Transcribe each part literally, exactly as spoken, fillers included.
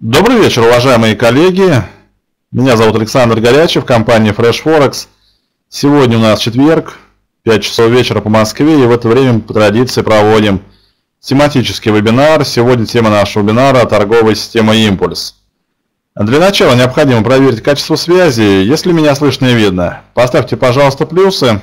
Добрый вечер, уважаемые коллеги. Меня зовут Александр Горячев, компания Fresh Forex. Сегодня у нас четверг, пять часов вечера по Москве, и в это время по традиции проводим тематический вебинар. Сегодня тема нашего вебинара – торговая система Импульс. Для начала необходимо проверить качество связи. Если меня слышно и видно, поставьте, пожалуйста, плюсы.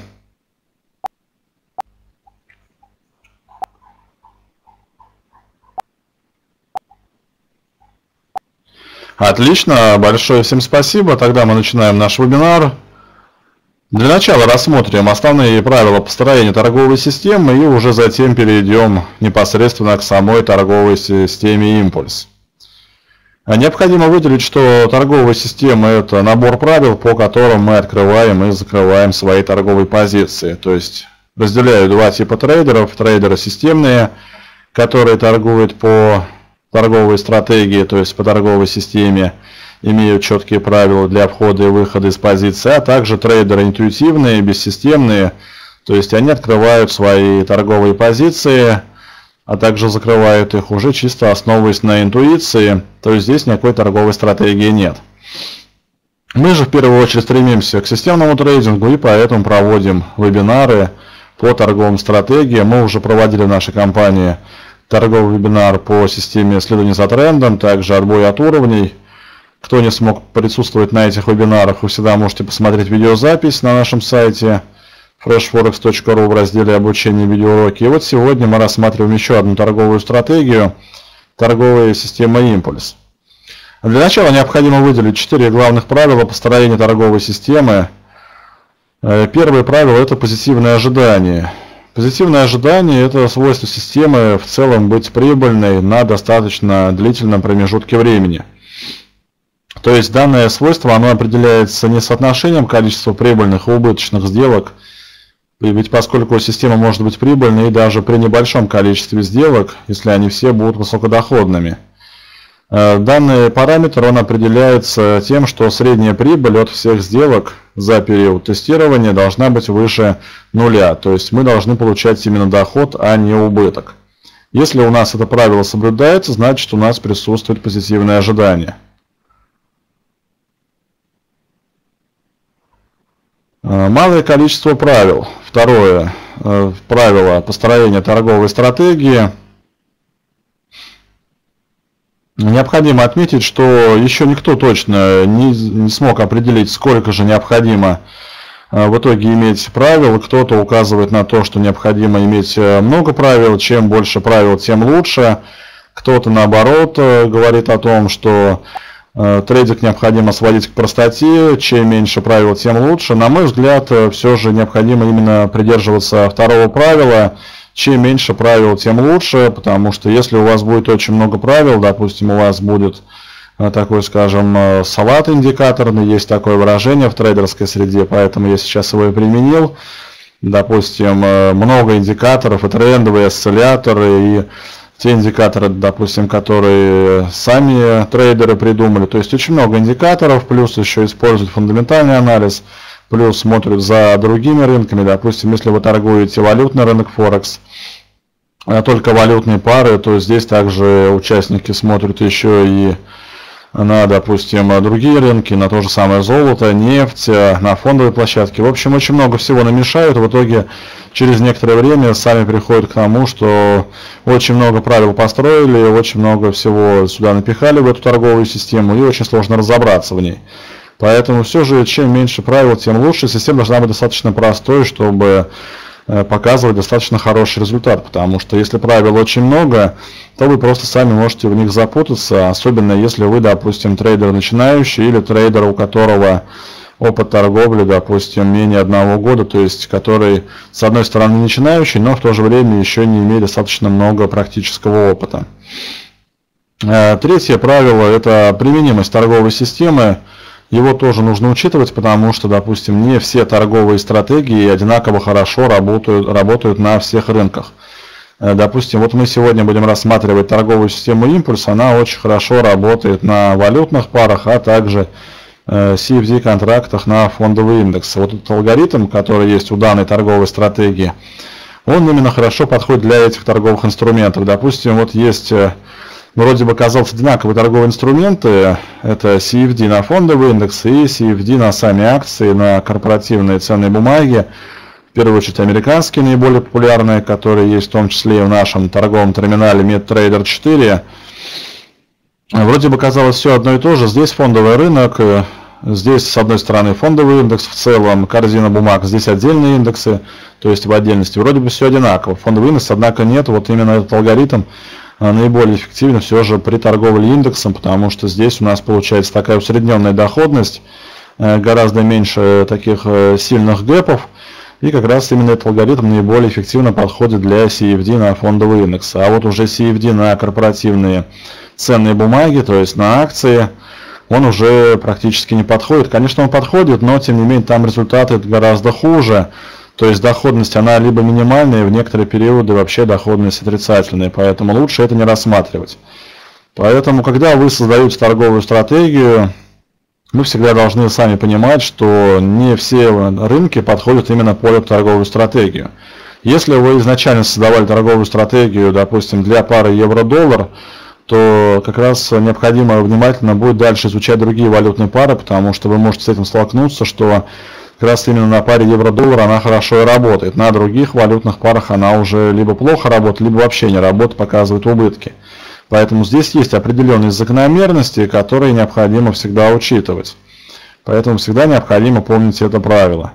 Отлично, большое всем спасибо. Тогда мы начинаем наш вебинар. Для начала рассмотрим основные правила построения торговой системы и уже затем перейдем непосредственно к самой торговой системе Импульс. Необходимо выделить, что торговая система – это набор правил, по которым мы открываем и закрываем свои торговые позиции. То есть разделяю два типа трейдеров. Трейдеры системные, которые торгуют по торговой стратегии, то есть по торговой системе, имеют четкие правила для входа и выхода из позиции, а также трейдеры интуитивные, бессистемные, то есть они открывают свои торговые позиции, а также закрывают их уже чисто основываясь на интуиции, то есть здесь никакой торговой стратегии нет. Мы же в первую очередь стремимся к системному трейдингу и поэтому проводим вебинары по торговым стратегиям. Мы уже проводили в нашей компании торговый вебинар по системе следования за трендом, также отбой от уровней. Кто не смог присутствовать на этих вебинарах, вы всегда можете посмотреть видеозапись на нашем сайте фреш форекс точка ру в разделе обучение видеоуроки. И вот сегодня мы рассматриваем еще одну торговую стратегию, торговая система Импульс. Для начала необходимо выделить четыре главных правила построения торговой системы. Первое правило – это позитивное ожидание. Позитивное ожидание – это свойство системы в целом быть прибыльной на достаточно длительном промежутке времени. То есть данное свойство оно определяется не соотношением количества прибыльных и убыточных сделок, ведь поскольку система может быть прибыльной и даже при небольшом количестве сделок, если они все будут высокодоходными. Данный параметр он определяется тем, что средняя прибыль от всех сделок за период тестирования должна быть выше нуля. То есть мы должны получать именно доход, а не убыток. Если у нас это правило соблюдается, значит у нас присутствует позитивное ожидание. Малое количество правил. Второе правило построения торговой стратегии. Необходимо отметить, что еще никто точно не, не смог определить, сколько же необходимо в итоге иметь правил. Кто-то указывает на то, что необходимо иметь много правил, чем больше правил, тем лучше. Кто-то наоборот говорит о том, что трейдинг необходимо сводить к простоте, чем меньше правил, тем лучше. На мой взгляд, все же необходимо именно придерживаться второго правила. Чем меньше правил, тем лучше, потому что если у вас будет очень много правил, допустим, у вас будет такой, скажем, салат индикаторный, есть такое выражение в трейдерской среде, поэтому я сейчас его и применил. Допустим, много индикаторов, и трендовые осцилляторы, и те индикаторы, допустим, которые сами трейдеры придумали. То есть очень много индикаторов, плюс еще используют фундаментальный анализ, плюс смотрят за другими рынками. Допустим, если вы торгуете валютный рынок Форекс, только валютные пары, то здесь также участники смотрят еще и на, допустим, другие рынки, на то же самое золото, нефть, на фондовые площадки. В общем, очень много всего намешают. В итоге через некоторое время сами приходят к тому, что очень много правил построили, очень много всего сюда напихали в эту торговую систему, и очень сложно разобраться в ней. Поэтому все же, чем меньше правил, тем лучше. Система должна быть достаточно простой, чтобы показывать достаточно хороший результат. Потому что если правил очень много, то вы просто сами можете в них запутаться. Особенно если вы, допустим, трейдер начинающий или трейдер, у которого опыт торговли, допустим, менее одного года. То есть, который, с одной стороны, начинающий, но в то же время еще не имеет достаточно много практического опыта. Третье правило – это применимость торговой системы. Его тоже нужно учитывать, потому что, допустим, не все торговые стратегии одинаково хорошо работают, работают на всех рынках. Допустим, вот мы сегодня будем рассматривать торговую систему Импульс, она очень хорошо работает на валютных парах, а также си эф ди-контрактах на фондовый индекс. Вот этот алгоритм, который есть у данной торговой стратегии, он именно хорошо подходит для этих торговых инструментов. Допустим, вот есть вроде бы казалось одинаковые торговые инструменты, это си эф ди на фондовый индекс и си эф ди на сами акции, на корпоративные ценные бумаги, в первую очередь американские наиболее популярные, которые есть в том числе и в нашем торговом терминале MetaTrader четыре. Вроде бы казалось все одно и то же, здесь фондовый рынок, здесь с одной стороны фондовый индекс в целом, корзина бумаг, здесь отдельные индексы, то есть в отдельности, вроде бы все одинаково. Фондовый индекс, однако нет, вот именно этот алгоритм наиболее эффективен все же при торговле индексом, потому что здесь у нас получается такая усредненная доходность, гораздо меньше таких сильных гэпов, и как раз именно этот алгоритм наиболее эффективно подходит для си эф ди на фондовый индекс. А вот уже си эф ди на корпоративные ценные бумаги, то есть на акции, он уже практически не подходит. Конечно, он подходит, но тем не менее там результаты гораздо хуже. То есть доходность, она либо минимальная, в некоторые периоды вообще доходность отрицательная, поэтому лучше это не рассматривать. Поэтому, когда вы создаете торговую стратегию, вы всегда должны сами понимать, что не все рынки подходят именно под торговую стратегию. Если вы изначально создавали торговую стратегию, допустим, для пары евро-доллар, то как раз необходимо внимательно будет дальше изучать другие валютные пары, потому что вы можете с этим столкнуться, что как раз именно на паре евро-доллар она хорошо и работает. На других валютных парах она уже либо плохо работает, либо вообще не работает, показывает убытки. Поэтому здесь есть определенные закономерности, которые необходимо всегда учитывать. Поэтому всегда необходимо помнить это правило.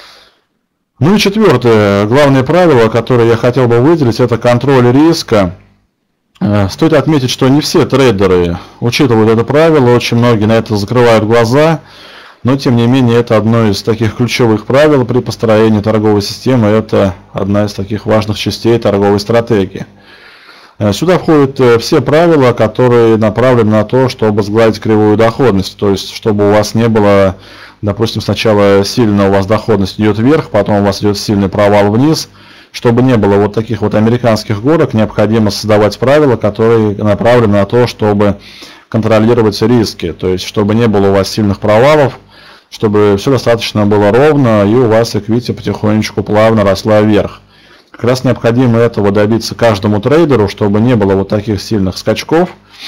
Ну и четвертое, главное правило, которое я хотел бы выделить, это контроль риска. Стоит отметить, что не все трейдеры учитывают это правило, очень многие на это закрывают глаза. Но, тем не менее, это одно из таких ключевых правил при построении торговой системы, это одна из таких важных частей торговой стратегии. Сюда входят все правила, которые направлены на то, чтобы сгладить кривую доходность, то есть, чтобы у вас не было, допустим, сначала сильно у вас доходность идет вверх, потом у вас идет сильный провал вниз. Чтобы не было вот таких вот американских горок, необходимо создавать правила, которые направлены на то, чтобы контролировать риски, то есть, чтобы не было у вас сильных провалов, чтобы все достаточно было ровно, и у вас эквити потихонечку плавно росла вверх. Как раз необходимо этого добиться каждому трейдеру, чтобы не было вот таких сильных скачков,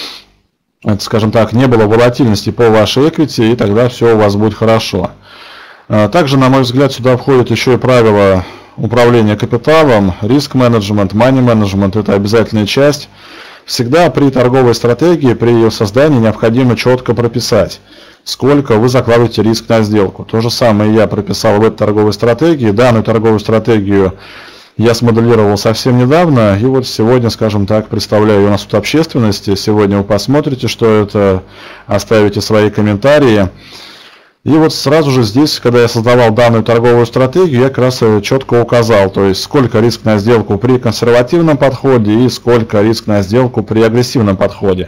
это, скажем так, не было волатильности по вашей эквити, и тогда все у вас будет хорошо. Также, на мой взгляд, сюда входит еще и правило управления капиталом, риск-менеджмент, мани-менеджмент – это обязательная часть. Всегда при торговой стратегии, при ее создании необходимо четко прописать, сколько вы закладываете риск на сделку. То же самое я прописал в этой торговой стратегии. Данную торговую стратегию я смоделировал совсем недавно, и вот сегодня, скажем так, представляю у нас тут общественности. Сегодня вы посмотрите, что это, оставите свои комментарии. И вот сразу же здесь, когда я создавал данную торговую стратегию, я как раз четко указал, то есть сколько риск на сделку при консервативном подходе и сколько риск на сделку при агрессивном подходе.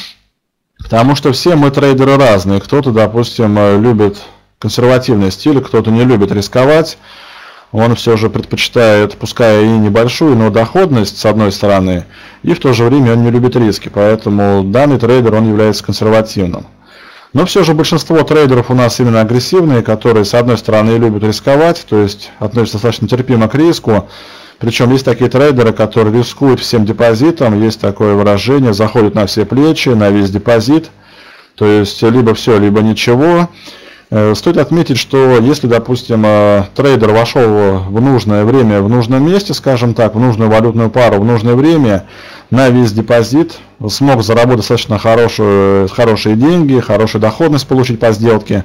Потому что все мы трейдеры разные. Кто-то, допустим, любит консервативный стиль, кто-то не любит рисковать. Он все же предпочитает, пускай и небольшую, но доходность с одной стороны, и в то же время он не любит риски. Поэтому данный трейдер, он является консервативным. Но все же большинство трейдеров у нас именно агрессивные, которые с одной стороны любят рисковать, то есть относятся достаточно терпимо к риску. Причем есть такие трейдеры, которые рискуют всем депозитом, есть такое выражение, заходят на все плечи, на весь депозит, то есть либо все, либо ничего. Стоит отметить, что если, допустим, трейдер вошел в нужное время, в нужном месте, скажем так, в нужную валютную пару, в нужное время, на весь депозит, смог заработать достаточно хорошую, хорошие деньги, хорошую доходность получить по сделке,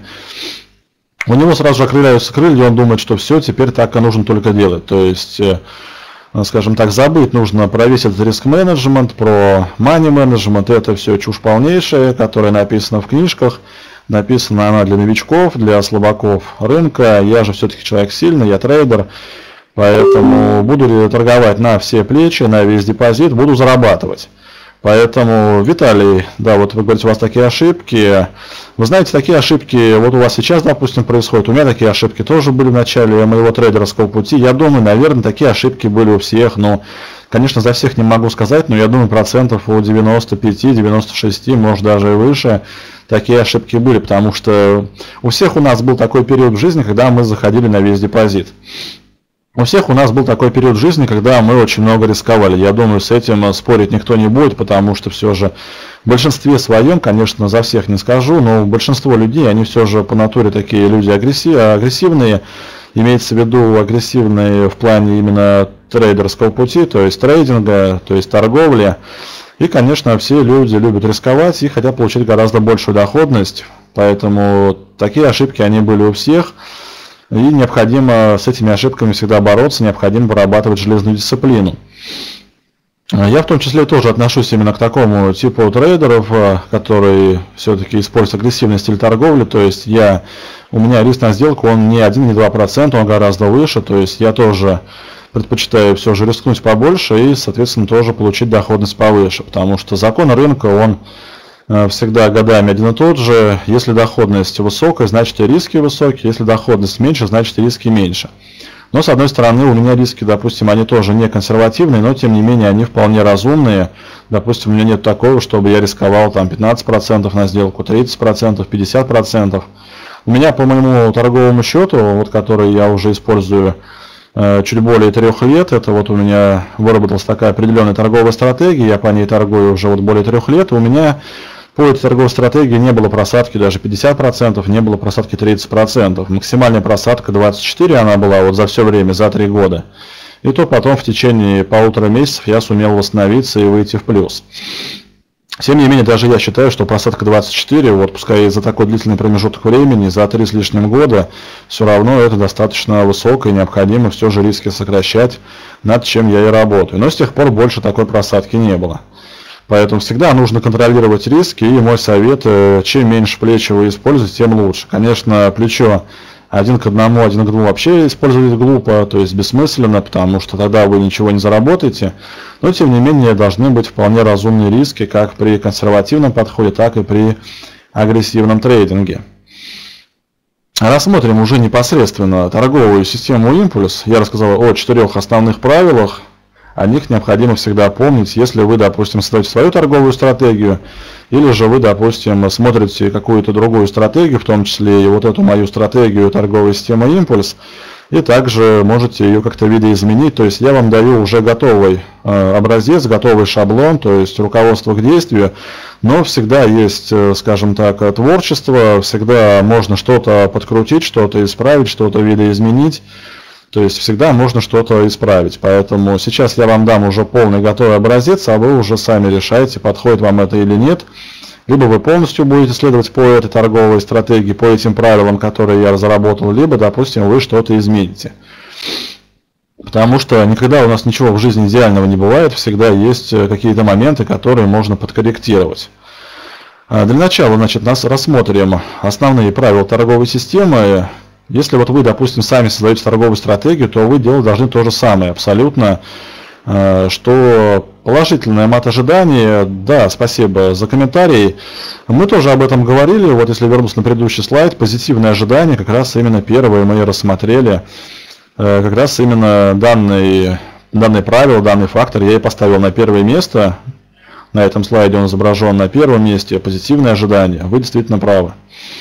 у него сразу же окрыляются крылья, он думает, что все, теперь так и нужно только делать. То есть, скажем так, забыть нужно про весь этот риск-менеджмент, про мани-менеджмент, это все чушь полнейшая, которая написана в книжках. Написана она для новичков, для слабаков рынка. Я же все-таки человек сильный, я трейдер, поэтому буду торговать на все плечи, на весь депозит, буду зарабатывать. Поэтому, Виталий, да, вот вы говорите, у вас такие ошибки. Вы знаете, такие ошибки, вот у вас сейчас, допустим, происходят, у меня такие ошибки тоже были в начале моего трейдерского пути. Я думаю, наверное, такие ошибки были у всех, но, конечно, за всех не могу сказать, но я думаю, процентов у девяноста пяти — девяноста шести, может даже и выше, такие ошибки были, потому что у всех у нас был такой период в жизни, когда мы заходили на весь депозит. У всех у нас был такой период жизни, когда мы очень много рисковали. Я думаю, с этим спорить никто не будет, потому что все же в большинстве своем, конечно, за всех не скажу, но большинство людей, они все же по натуре такие люди агрессивные, имеется в виду агрессивные в плане именно трейдерского пути, то есть трейдинга, то есть торговли. И, конечно, все люди любят рисковать и хотят получить гораздо большую доходность, поэтому такие ошибки, они были у всех. И необходимо с этими ошибками всегда бороться, необходимо вырабатывать железную дисциплину. Я в том числе тоже отношусь именно к такому типу трейдеров, которые все-таки используют агрессивный стиль торговли. То есть я, у меня риск на сделку, он не один, не два процента, он гораздо выше. То есть я тоже предпочитаю все же рискнуть побольше и, соответственно, тоже получить доходность повыше. Потому что закон рынка, он всегда годами один и тот же. Если доходность высокая, значит и риски высокие. Если доходность меньше, значит и риски меньше. Но с одной стороны у меня риски, допустим, они тоже не консервативные, но тем не менее они вполне разумные. Допустим, у меня нет такого, чтобы я рисковал там пятнадцать процентов на сделку, тридцать процентов, пятьдесят процентов. У меня по моему торговому счету, вот, который я уже использую э, чуть более трех лет, это вот у меня выработалась такая определенная торговая стратегия, я по ней торгую уже вот более трех лет, и у меня по этой торговой стратегии не было просадки даже пятьдесят процентов, не было просадки тридцать процентов. Максимальная просадка двадцать четыре процента она была вот за все время, за три года. И то потом в течение полутора месяцев я сумел восстановиться и выйти в плюс. Тем не менее, даже я считаю, что просадка двадцать четыре, вот пускай за такой длительный промежуток времени, за три с лишним года, все равно это достаточно высоко и необходимо все же риски сокращать, над чем я и работаю. Но с тех пор больше такой просадки не было. Поэтому всегда нужно контролировать риски, и мой совет, чем меньше плеча вы используете, тем лучше. Конечно, плечо один к одному, один к двум вообще использовать глупо, то есть бессмысленно, потому что тогда вы ничего не заработаете. Но тем не менее должны быть вполне разумные риски, как при консервативном подходе, так и при агрессивном трейдинге. Рассмотрим уже непосредственно торговую систему импульс. Я рассказал о четырех основных правилах. О них необходимо всегда помнить, если вы, допустим, создаете свою торговую стратегию, или же вы, допустим, смотрите какую-то другую стратегию, в том числе и вот эту мою стратегию торговой системы импульс, и также можете ее как-то видоизменить. То есть я вам даю уже готовый э, образец, готовый шаблон, то есть руководство к действию, но всегда есть, скажем так, творчество, всегда можно что-то подкрутить, что-то исправить, что-то видоизменить. То есть всегда можно что-то исправить. Поэтому сейчас я вам дам уже полный готовый образец, а вы уже сами решаете, подходит вам это или нет. Либо вы полностью будете следовать по этой торговой стратегии, по этим правилам, которые я разработал, либо, допустим, вы что-то измените. Потому что никогда у нас ничего в жизни идеального не бывает, всегда есть какие-то моменты, которые можно подкорректировать. Для начала, значит, нас рассмотрим основные правила торговой системы. Если вот вы, допустим, сами создаете торговую стратегию, то вы делать должны то же самое абсолютно, что положительное мат-ожидание, да, спасибо за комментарий, мы тоже об этом говорили, вот если вернуться на предыдущий слайд, позитивное ожидание, как раз именно первое мы рассмотрели, как раз именно данный, данный правило, данный фактор я и поставил на первое место, на этом слайде он изображен на первом месте, позитивное ожидание, вы действительно правы.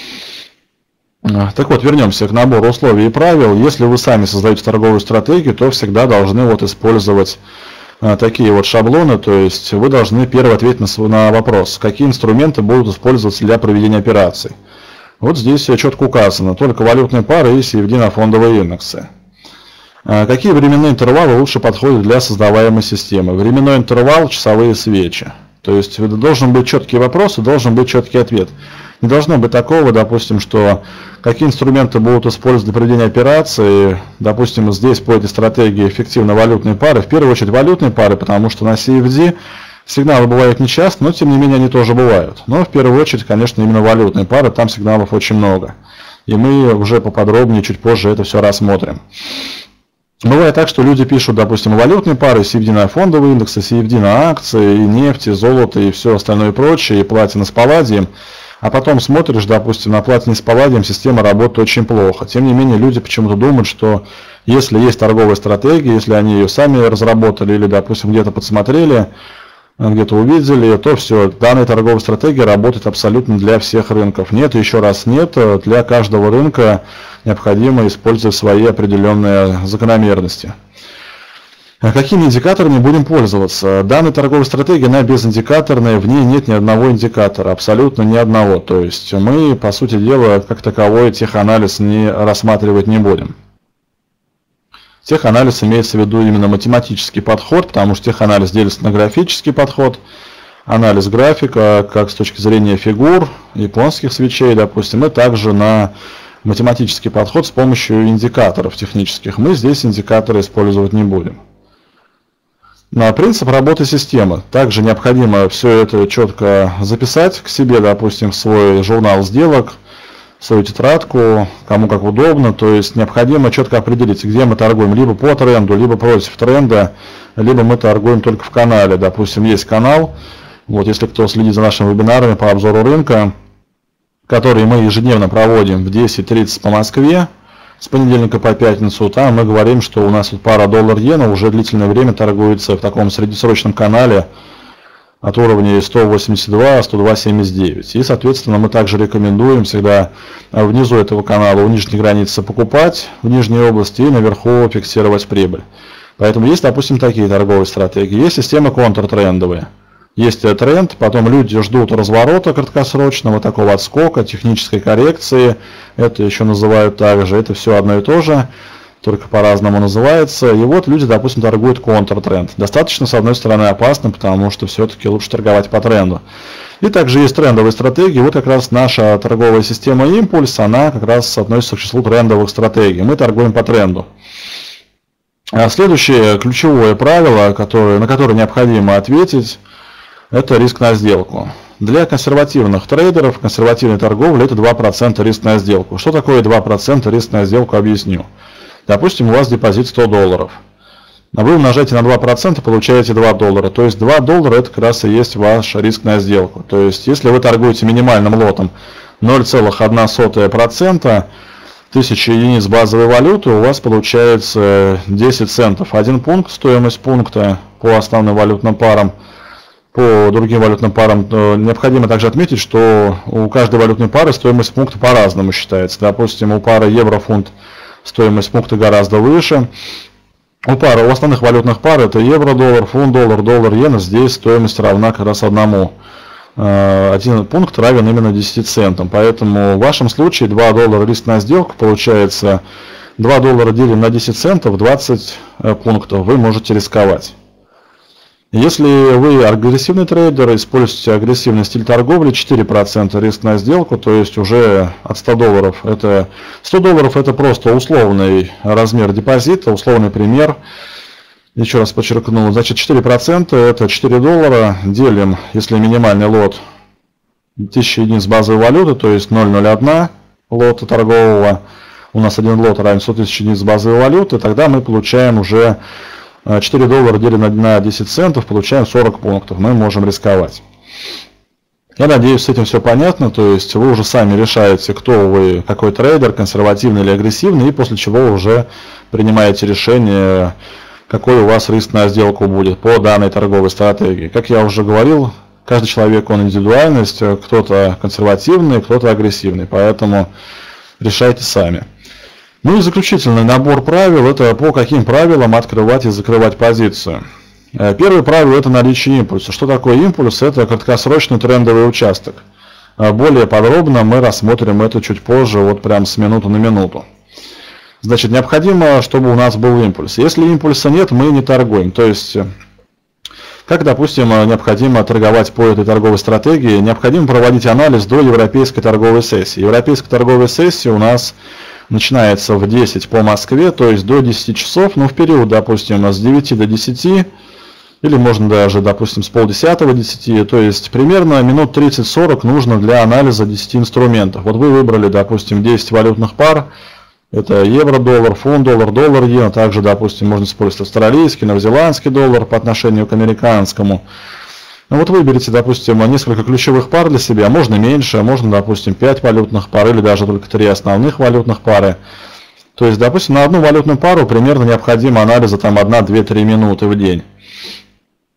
Так вот, вернемся к набору условий и правил. Если вы сами создаете торговую стратегию, то всегда должны вот использовать а, такие вот шаблоны, то есть вы должны первый ответить на, свой, на вопрос, какие инструменты будут использоваться для проведения операций. Вот здесь четко указано, только валютные пары и си эф ди на фондовые индексы. А, какие временные интервалы лучше подходят для создаваемой системы? Временной интервал, часовые свечи. То есть должен быть четкий вопрос и должен быть четкий ответ. Не должно быть такого, допустим, что какие инструменты будут использовать для проведения операции. Допустим, здесь по этой стратегии эффективно валютные пары. В первую очередь валютные пары, потому что на си эф ди сигналы бывают нечасто, но тем не менее они тоже бывают. Но в первую очередь, конечно, именно валютные пары, там сигналов очень много. И мы уже поподробнее чуть позже это все рассмотрим. Бывает так, что люди пишут, допустим, валютные пары, си эф ди на фондовые индексы, си эф ди на акции, и нефть, и золото, и все остальное прочее, и платина с палладием. А потом смотришь, допустим, на платине с палладием система работает очень плохо. Тем не менее, люди почему-то думают, что если есть торговая стратегия, если они ее сами разработали или, допустим, где-то подсмотрели, где-то увидели, то все, данная торговая стратегия работает абсолютно для всех рынков. Нет, еще раз нет, для каждого рынка необходимо использовать свои определенные закономерности. Какими индикаторами будем пользоваться? Данная торговая стратегия, она безиндикаторная, в ней нет ни одного индикатора, абсолютно ни одного. То есть мы, по сути дела, как таковой теханализ не рассматривать не будем. Теханализ имеется в виду именно математический подход, потому что теханализ делится на графический подход, анализ графика, как с точки зрения фигур, японских свечей, допустим, и также на математический подход с помощью индикаторов технических. Мы здесь индикаторы использовать не будем. На принцип работы системы. Также необходимо все это четко записать к себе, допустим, в свой журнал сделок, в свою тетрадку, кому как удобно. То есть необходимо четко определить, где мы торгуем либо по тренду, либо против тренда, либо мы торгуем только в канале. Допустим, есть канал, вот если кто следит за нашими вебинарами по обзору рынка, которые мы ежедневно проводим в десять тридцать по Москве, с понедельника по пятницу, там мы говорим, что у нас тут пара доллар-иена уже длительное время торгуется в таком среднесрочном канале от уровня сто восемьдесят два — сто два семьдесят девять. И, соответственно, мы также рекомендуем всегда внизу этого канала у нижней границы покупать в нижней области и наверху фиксировать прибыль. Поэтому есть, допустим, такие торговые стратегии. Есть системы контртрендовые. Есть тренд, потом люди ждут разворота краткосрочного, такого отскока, технической коррекции. Это еще называют также, это все одно и то же, только по-разному называется. И вот люди, допустим, торгуют контртренд. Достаточно, с одной стороны, опасно, потому что все-таки лучше торговать по тренду. И также есть трендовые стратегии. Вот как раз наша торговая система импульс, она как раз относится к числу трендовых стратегий. Мы торгуем по тренду. А следующее ключевое правило, которое, на которое необходимо ответить, это риск на сделку. Для консервативных трейдеров консервативной торговли это два процента риск на сделку. Что такое два процента риск на сделку, объясню. Допустим, у вас депозит сто долларов. Вы умножаете на два процента, получаете два доллара. То есть два доллара это как раз и есть ваш риск на сделку. То есть если вы торгуете минимальным лотом ноль целых одна сотая процента, тысяча единиц базовой валюты, у вас получается десять центов. Один пункт, стоимость пункта по основным валютным парам. По другим валютным парам необходимо также отметить, что у каждой валютной пары стоимость пункта по-разному считается. Допустим, у пары евро-фунт стоимость пункта гораздо выше. У пары, у основных валютных пар это евро-доллар, фунт-доллар, доллар-иена. Здесь стоимость равна как раз одному. Один пункт равен именно десяти центам. Поэтому в вашем случае два доллара риск на сделку получается два доллара делим на десять центов, двадцать пунктов вы можете рисковать. Если вы агрессивный трейдер, используете агрессивный стиль торговли, четыре процента риск на сделку, то есть уже от ста долларов, это сто долларов это просто условный размер депозита, условный пример. Еще раз подчеркну, значит четыре процента это четыре доллара, делим, если минимальный лот тысяча единиц базовой валюты, то есть ноль целых ноль одна лота торгового, у нас один лот равен сто тысяч единиц базовой валюты, тогда мы получаем уже четыре доллара делим на десять центов, получаем сорок пунктов, мы можем рисковать. Я надеюсь, с этим все понятно, то есть вы уже сами решаете, кто вы, какой трейдер, консервативный или агрессивный, и после чего уже принимаете решение, какой у вас риск на сделку будет по данной торговой стратегии. Как я уже говорил, каждый человек, он индивидуальность, кто-то консервативный, кто-то агрессивный, поэтому решайте сами. Ну и заключительный набор правил, это по каким правилам открывать и закрывать позицию. Первое правило это наличие импульса. Что такое импульс? Это краткосрочный трендовый участок. Более подробно мы рассмотрим это чуть позже, вот прям с минуты на минуту. Значит, необходимо, чтобы у нас был импульс. Если импульса нет, мы не торгуем. То есть, как, допустим, необходимо торговать по этой торговой стратегии, необходимо проводить анализ до европейской торговой сессии. Европейская торговая сессия у нас начинается в десять по Москве, то есть до десяти часов, ну в период, допустим, с девяти до десяти, или можно даже, допустим, с полдесятого до десяти, то есть примерно минут тридцать-сорок нужно для анализа десяти инструментов. Вот вы выбрали, допустим, десять валютных пар, это евро-доллар, фунт-доллар, доллар-иена, также, допустим, можно использовать австралийский, новозеландский доллар по отношению к американскому. Ну вот выберите, допустим, несколько ключевых пар для себя, можно меньше, можно, допустим, пять валютных пар или даже только три основных валютных пары. То есть, допустим, на одну валютную пару примерно необходимо анализа там одна, две, три минуты в день.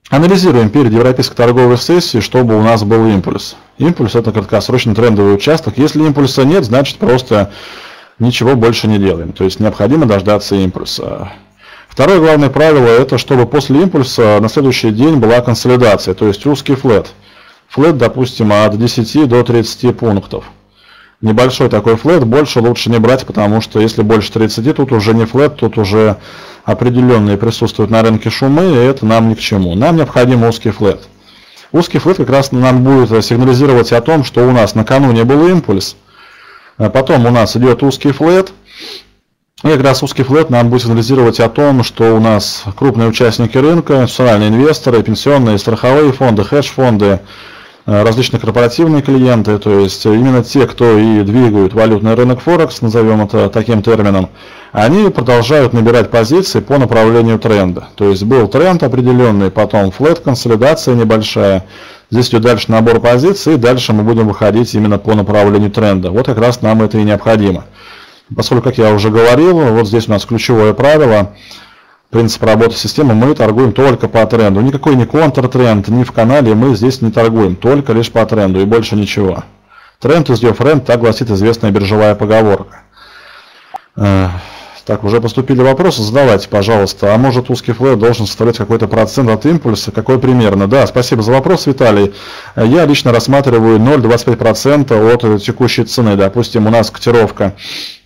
Анализируем перед европейской торговой сессией, чтобы у нас был импульс. Импульс – это краткосрочный трендовый участок. Если импульса нет, значит просто ничего больше не делаем. То есть необходимо дождаться импульса. Второе главное правило – это чтобы после импульса на следующий день была консолидация, то есть узкий флэт. Флэт, допустим, от десяти до тридцати пунктов. Небольшой такой флэт, больше лучше не брать, потому что если больше тридцати, тут уже не флэт, тут уже определенные присутствуют на рынке шумы, и это нам ни к чему. Нам необходим узкий флэт. Узкий флэт как раз нам будет сигнализировать о том, что у нас накануне был импульс, а потом у нас идет узкий флэт, и как раз узкий флэт нам будет сигнализировать о том, что у нас крупные участники рынка, институциональные инвесторы, пенсионные, страховые фонды, хедж-фонды, различные корпоративные клиенты, то есть именно те, кто и двигают валютный рынок Форекс, назовем это таким термином, они продолжают набирать позиции по направлению тренда. То есть был тренд определенный, потом флэт, консолидация небольшая, здесь идет дальше набор позиций, и дальше мы будем выходить именно по направлению тренда. Вот как раз нам это и необходимо. Поскольку, как я уже говорил, вот здесь у нас ключевое правило, принцип работы системы, мы торгуем только по тренду. Никакой не контртренд, ни в канале мы здесь не торгуем, только лишь по тренду и больше ничего. Тренд is your friend, так гласит известная биржевая поговорка. Так, уже поступили вопросы, задавайте, пожалуйста. А может узкий флэт должен составлять какой-то процент от импульса? Какой примерно? Да, спасибо за вопрос, Виталий. Я лично рассматриваю ноль целых двадцать пять сотых процента от текущей цены. Допустим, у нас котировка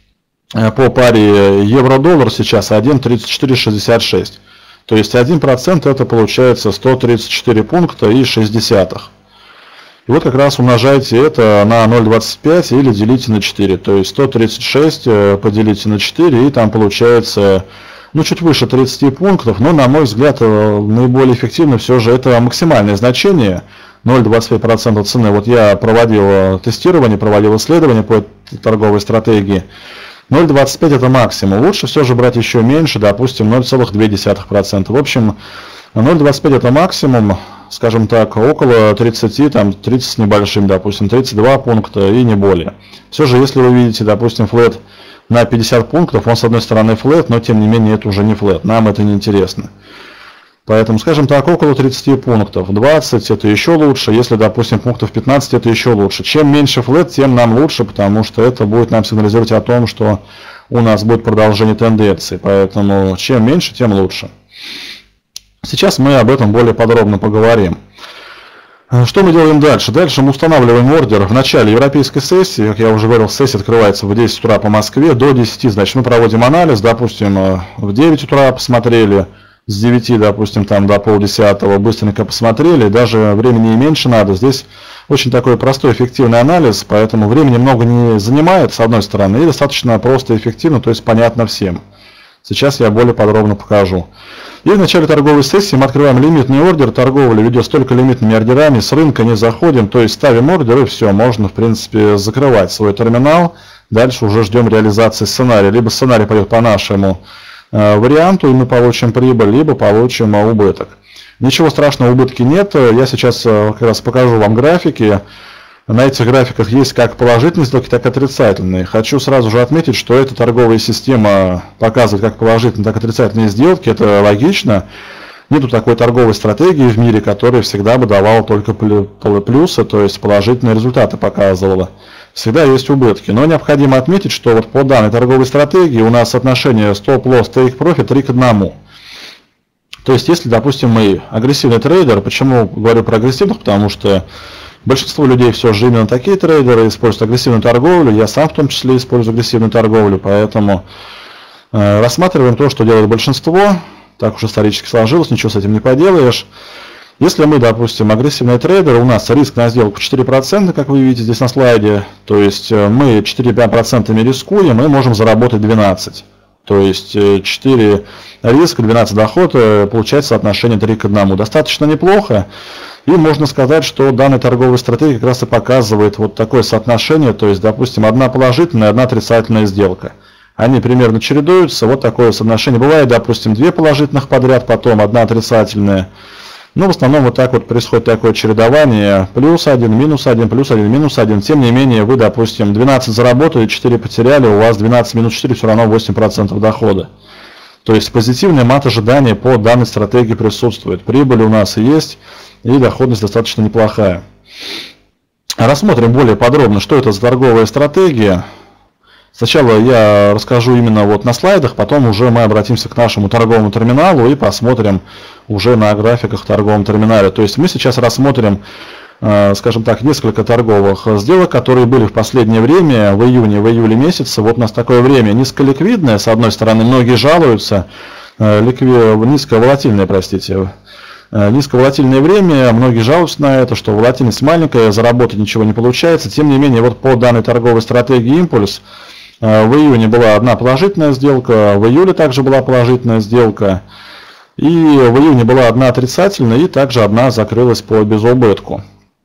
по паре евро-доллар сейчас один тридцать четыре шестьдесят шесть. То есть один процент это получается сто тридцать четыре пункта и шесть десятых. И вот как раз умножайте это на ноль целых двадцать пять или делите на четыре. То есть сто тридцать шесть поделите на четыре, и там получается ну, чуть выше тридцати пунктов. Но, на мой взгляд, наиболее эффективно все же это максимальное значение. ноль целых двадцать пять сотых процента цены. Вот я проводил тестирование, проводил исследование по торговой стратегии. ноль целых двадцать пять это максимум. Лучше все же брать еще меньше, допустим, ноль целых две десятых процента. В общем, ноль целых двадцать пять это максимум, скажем так, около тридцати, там тридцать с небольшим, допустим, тридцать два пункта и не более. Все же, если вы видите, допустим, флэт на пятьдесят пунктов, он с одной стороны флэт, но тем не менее это уже не флэт, нам это не интересно. Поэтому, скажем так, около тридцати пунктов, двадцать это еще лучше, если, допустим, пунктов пятнадцать это еще лучше. Чем меньше флэт, тем нам лучше, потому что это будет нам сигнализировать о том, что у нас будет продолжение тенденции. Поэтому чем меньше, тем лучше. Сейчас мы об этом более подробно поговорим. Что мы делаем дальше? Дальше мы устанавливаем ордер в начале европейской сессии. Как я уже говорил, сессия открывается в десять утра по Москве, до десяти, значит, мы проводим анализ, допустим, в девять утра посмотрели, с девяти, допустим, там до полдесятого быстренько посмотрели, даже времени и меньше надо. Здесь очень такой простой, эффективный анализ, поэтому времени много не занимает, с одной стороны, и достаточно просто и эффективно, то есть понятно всем. Сейчас я более подробно покажу. И в начале торговой сессии мы открываем лимитный ордер, торговля ведет только лимитными ордерами, с рынка не заходим, то есть ставим ордер и все, можно в принципе закрывать свой терминал, дальше уже ждем реализации сценария, либо сценарий пойдет по нашему варианту, и мы получим прибыль, либо получим убыток. Ничего страшного, убытки нет. Я сейчас как раз покажу вам графики. На этих графиках есть как положительные сделки, так и отрицательные. Хочу сразу же отметить, что эта торговая система показывает как положительные, так и отрицательные сделки. Это логично. Нету такой торговой стратегии в мире, которая всегда бы давала только плюсы, то есть положительные результаты показывала. Всегда есть убытки. Но необходимо отметить, что вот по данной торговой стратегии у нас соотношение стоп-лосс, take-profit три к одному. То есть, если, допустим, мы агрессивный трейдер, почему говорю про агрессивных, потому что большинство людей все же именно такие трейдеры используют агрессивную торговлю, я сам в том числе использую агрессивную торговлю, поэтому э, рассматриваем то, что делает большинство, так уж исторически сложилось, ничего с этим не поделаешь. Если мы, допустим, агрессивный трейдер, у нас риск на сделку четыре процента, как вы видите здесь на слайде, то есть мы четыре-пять процентов рискуем, мы можем заработать двенадцать. То есть четыре риска, двенадцать доход, получается соотношение три к одному. Достаточно неплохо. И можно сказать, что данная торговая стратегия как раз и показывает вот такое соотношение, то есть, допустим, одна положительная, одна отрицательная сделка. Они примерно чередуются, вот такое соотношение. Бывает, допустим, две положительных подряд, потом одна отрицательная. Но в основном вот так вот происходит такое чередование, плюс один, минус один, плюс один, минус один. Тем не менее, вы, допустим, двенадцать заработали, четыре потеряли, у вас двенадцать минус четыре все равно восемь процентов дохода. То есть позитивный мат ожидания по данной стратегии присутствует. Прибыль у нас есть, и доходность достаточно неплохая. Рассмотрим более подробно, что это за торговая стратегия. Сначала я расскажу именно вот на слайдах, потом уже мы обратимся к нашему торговому терминалу и посмотрим уже на графиках в торговом терминале. То есть мы сейчас рассмотрим, скажем так, несколько торговых сделок, которые были в последнее время, в июне, в июле месяце. Вот у нас такое время низколиквидное, с одной стороны, многие жалуются, ликви... низковолатильное, простите, низковолатильное время, многие жалуются на это, что волатильность маленькая, заработать ничего не получается. Тем не менее, вот по данной торговой стратегии импульс, в июне была одна положительная сделка, в июле также была положительная сделка, и в июне была одна отрицательная, и также одна закрылась по безубытку.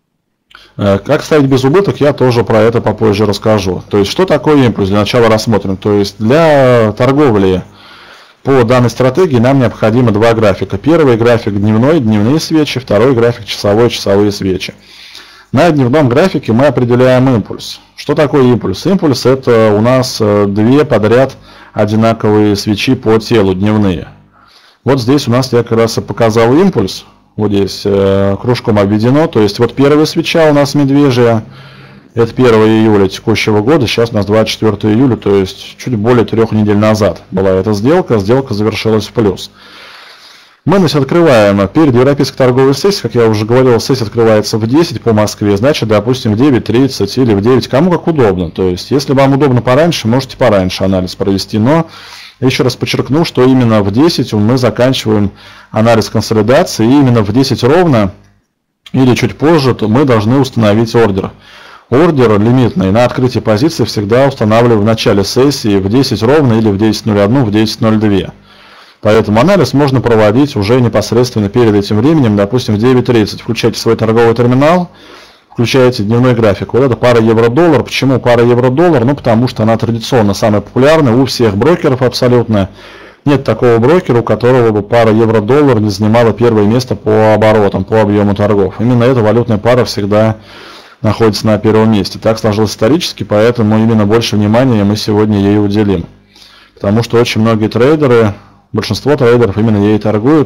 Как ставить безубыток, я тоже про это попозже расскажу. То есть, что такое импульс, для начала рассмотрим. То есть, для торговли по данной стратегии нам необходимо два графика. Первый график дневной, дневные свечи, второй график часовой, часовые свечи. На дневном графике мы определяем импульс. Что такое импульс? Импульс — это у нас две подряд одинаковые свечи по телу, дневные. Вот здесь у нас я как раз и показал импульс. Вот здесь кружком обведено. То есть вот первая свеча у нас медвежья. Это первое июля текущего года. Сейчас у нас двадцать четвёртое июля, то есть чуть более трех недель назад была эта сделка. Сделка завершилась в плюс. Мы, значит, открываем перед европейской торговой сессией, как я уже говорил, сессия открывается в десять по Москве, значит, допустим, в девять тридцать или в девять, кому как удобно. То есть, если вам удобно пораньше, можете пораньше анализ провести, но еще раз подчеркну, что именно в десять мы заканчиваем анализ консолидации, и именно в десять ровно или чуть позже то мы должны установить ордер. Ордер лимитный на открытие позиции всегда устанавливаю в начале сессии в десять ровно или в десять ноль один, в десять ноль два. Поэтому анализ можно проводить уже непосредственно перед этим временем, допустим, в девять тридцать. Включайте свой торговый терминал, включаете дневной график. Вот это пара евро-доллар. Почему пара евро-доллар? Ну, потому что она традиционно самая популярная у всех брокеров абсолютно. Нет такого брокера, у которого бы пара евро-доллар не занимала первое место по оборотам, по объему торгов. Именно эта валютная пара всегда находится на первом месте. Так сложилось исторически, поэтому именно больше внимания мы сегодня ей уделим. Потому что очень многие трейдеры... Большинство трейдеров именно ей торгуют.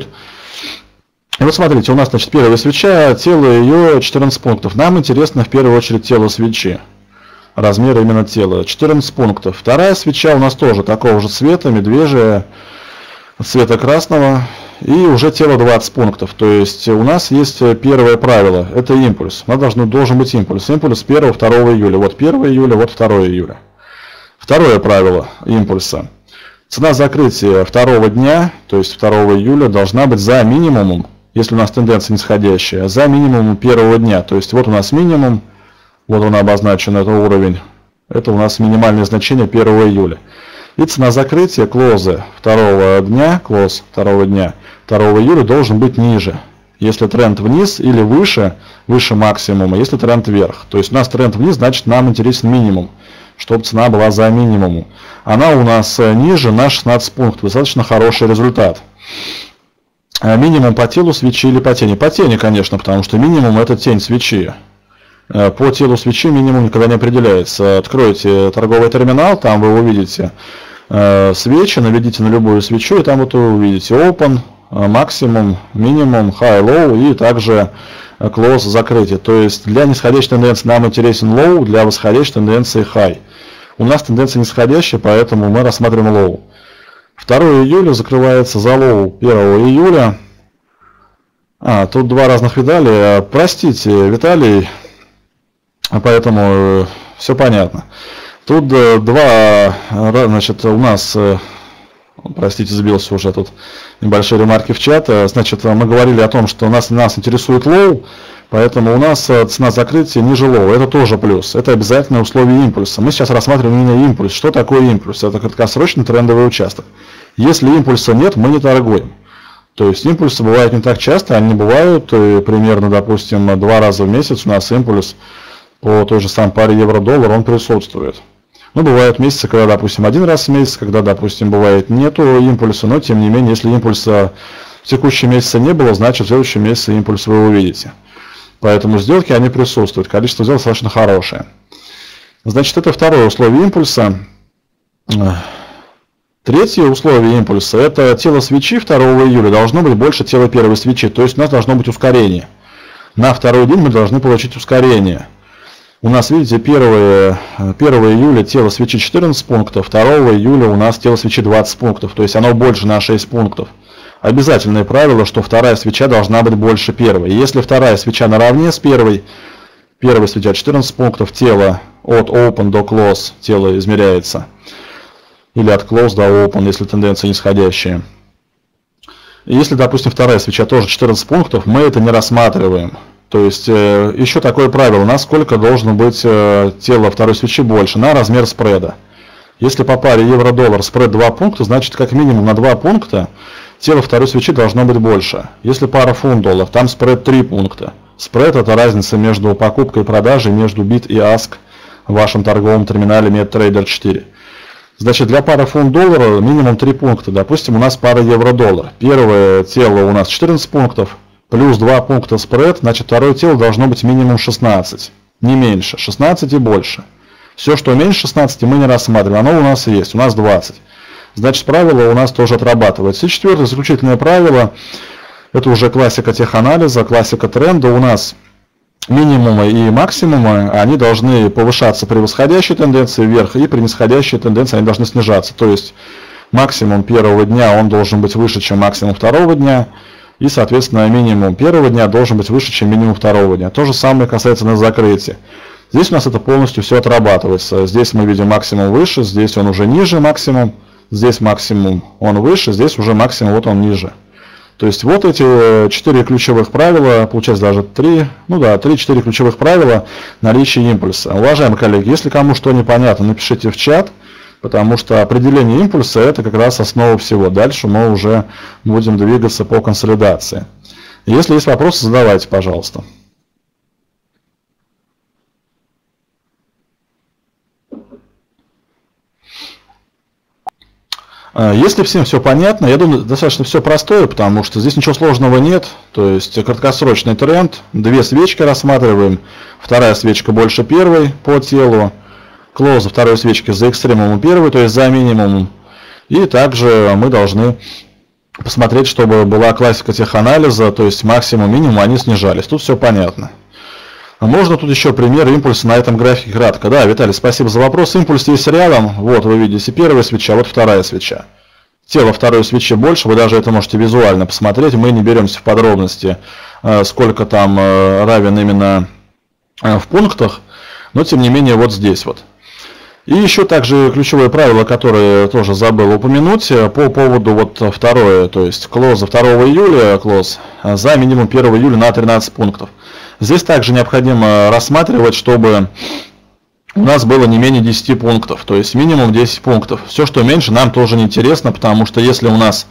И вот смотрите, у нас, значит, первая свеча, тело ее четырнадцать пунктов. Нам интересно в первую очередь тело свечи. Размер именно тела. четырнадцать пунктов. Вторая свеча у нас тоже такого же цвета, медвежья, цвета красного. И уже тело двадцать пунктов. То есть у нас есть первое правило. Это импульс. У нас должен, должен быть импульс. Импульс первого-второго июля. Вот первое июля, вот второе июля. Второе правило импульса. Цена закрытия второго дня, то есть второго июля, должна быть за минимумом, если у нас тенденция нисходящая, за минимумом первого дня. То есть вот у нас минимум, вот он обозначен, это уровень, это у нас минимальное значение первого июля. И цена закрытия клоза второго дня, клоз второго дня, второго июля должен быть ниже. Если тренд вниз или выше, выше максимума, если тренд вверх. То есть у нас тренд вниз, значит нам интересен минимум, чтобы цена была за минимумом. Она у нас ниже на шестнадцать пунктов. Достаточно хороший результат. Минимум по телу свечи или по тени? По тени, конечно, потому что минимум это тень свечи. По телу свечи минимум никогда не определяется. Откройте торговый терминал, там вы увидите свечи, наведите на любую свечу, и там вот вы увидите open, максимум, минимум, high, low и также close, закрытие. То есть для нисходящей тенденции нам интересен low, для восходящей тенденции high. У нас тенденция нисходящая, поэтому мы рассматриваем low. второго июля закрывается за low первого июля. А, тут два разных Виталия. Простите, Виталий, поэтому все понятно. Тут два, значит, у нас, простите, сбился уже тут небольшие ремарки в чат. Значит, мы говорили о том, что нас, нас интересует low, поэтому у нас цена закрытия ниже low. Это тоже плюс. Это обязательное условие импульса. Мы сейчас рассматриваем именно импульс. Что такое импульс? Это краткосрочный трендовый участок. Если импульса нет, мы не торгуем. То есть импульсы бывают не так часто, они бывают примерно, допустим, два раза в месяц у нас импульс по той же самой паре евро-доллар, он присутствует. Ну, бывают месяцы, когда, допустим, один раз в месяц, когда, допустим, бывает нету импульса, но, тем не менее, если импульса в текущем месяце не было, значит, в следующем месяце импульс вы увидите. Поэтому сделки, они присутствуют, количество сделок достаточно хорошее. Значит, это второе условие импульса. Третье условие импульса – это тело свечи второго июля должно быть больше тела первой свечи, то есть у нас должно быть ускорение. На второй день мы должны получить ускорение. У нас, видите, первого июля тело свечи четырнадцать пунктов, второго июля у нас тело свечи двадцать пунктов, то есть оно больше на шесть пунктов. Обязательное правило, что вторая свеча должна быть больше первой. Если вторая свеча наравне с первой, первая свеча четырнадцать пунктов, тело от open до close, тело измеряется. Или от close до open, если тенденция нисходящая. Если, допустим, вторая свеча тоже четырнадцать пунктов, мы это не рассматриваем. То есть, э, еще такое правило, насколько должно быть э, тело второй свечи больше, на размер спреда. Если по паре евро-доллар спред два пункта, значит, как минимум на два пункта тело второй свечи должно быть больше. Если пара фунт-доллар, там спред три пункта. Спред – это разница между покупкой и продажей, между бит и аск в вашем торговом терминале MetaTrader четыре. Значит, для пары фунт-доллара минимум три пункта. Допустим, у нас пара евро-доллар. Первое тело у нас четырнадцать пунктов, плюс два пункта спред, значит, второе тело должно быть минимум шестнадцать. Не меньше, шестнадцать и больше. Все, что меньше шестнадцати, мы не рассматриваем. Оно у нас есть, у нас двадцать. Значит, правило у нас тоже отрабатывается. И четвертое, заключительное правило, это уже классика теханализа, классика тренда. У нас минимумы и максимумы, они должны повышаться при восходящей тенденции вверх, и при нисходящей тенденции они должны снижаться. То есть максимум первого дня он должен быть выше, чем максимум второго дня, и, соответственно, минимум первого дня должен быть выше, чем минимум второго дня. То же самое касается на закрытии. Здесь у нас это полностью все отрабатывается. Здесь мы видим максимум выше, здесь он уже ниже максимум, здесь максимум он выше, здесь уже максимум вот он ниже. То есть вот эти четыре ключевых правила, получается даже три, ну да, три-четыре ключевых правила наличия импульса. Уважаемые коллеги, если кому что непонятно, напишите в чат, потому что определение импульса это как раз основа всего. Дальше мы уже будем двигаться по консолидации. Если есть вопросы, задавайте, пожалуйста. Если всем все понятно, я думаю, достаточно все простое, потому что здесь ничего сложного нет. То есть краткосрочный тренд, две свечки рассматриваем, вторая свечка больше первой по телу, клоуза второй свечки за экстремумом первой, то есть за минимумом. И также мы должны посмотреть, чтобы была классика теханализа, то есть максимум, минимум, они снижались. Тут все понятно. Можно тут еще пример импульса на этом графике кратко. Да, Виталий, спасибо за вопрос. Импульс есть рядом. Вот вы видите первая свеча, вот вторая свеча. Тело второй свечи больше, вы даже это можете визуально посмотреть. Мы не беремся в подробности, сколько там равен именно в пунктах. Но тем не менее вот здесь вот. И еще также ключевое правило, которое тоже забыл упомянуть, по поводу вот второе, то есть клоза второго июля, клоз за минимум первого июля на тринадцать пунктов. Здесь также необходимо рассматривать, чтобы у нас было не менее десяти пунктов, то есть минимум десять пунктов. Все, что меньше, нам тоже не интересно, потому что если у нас,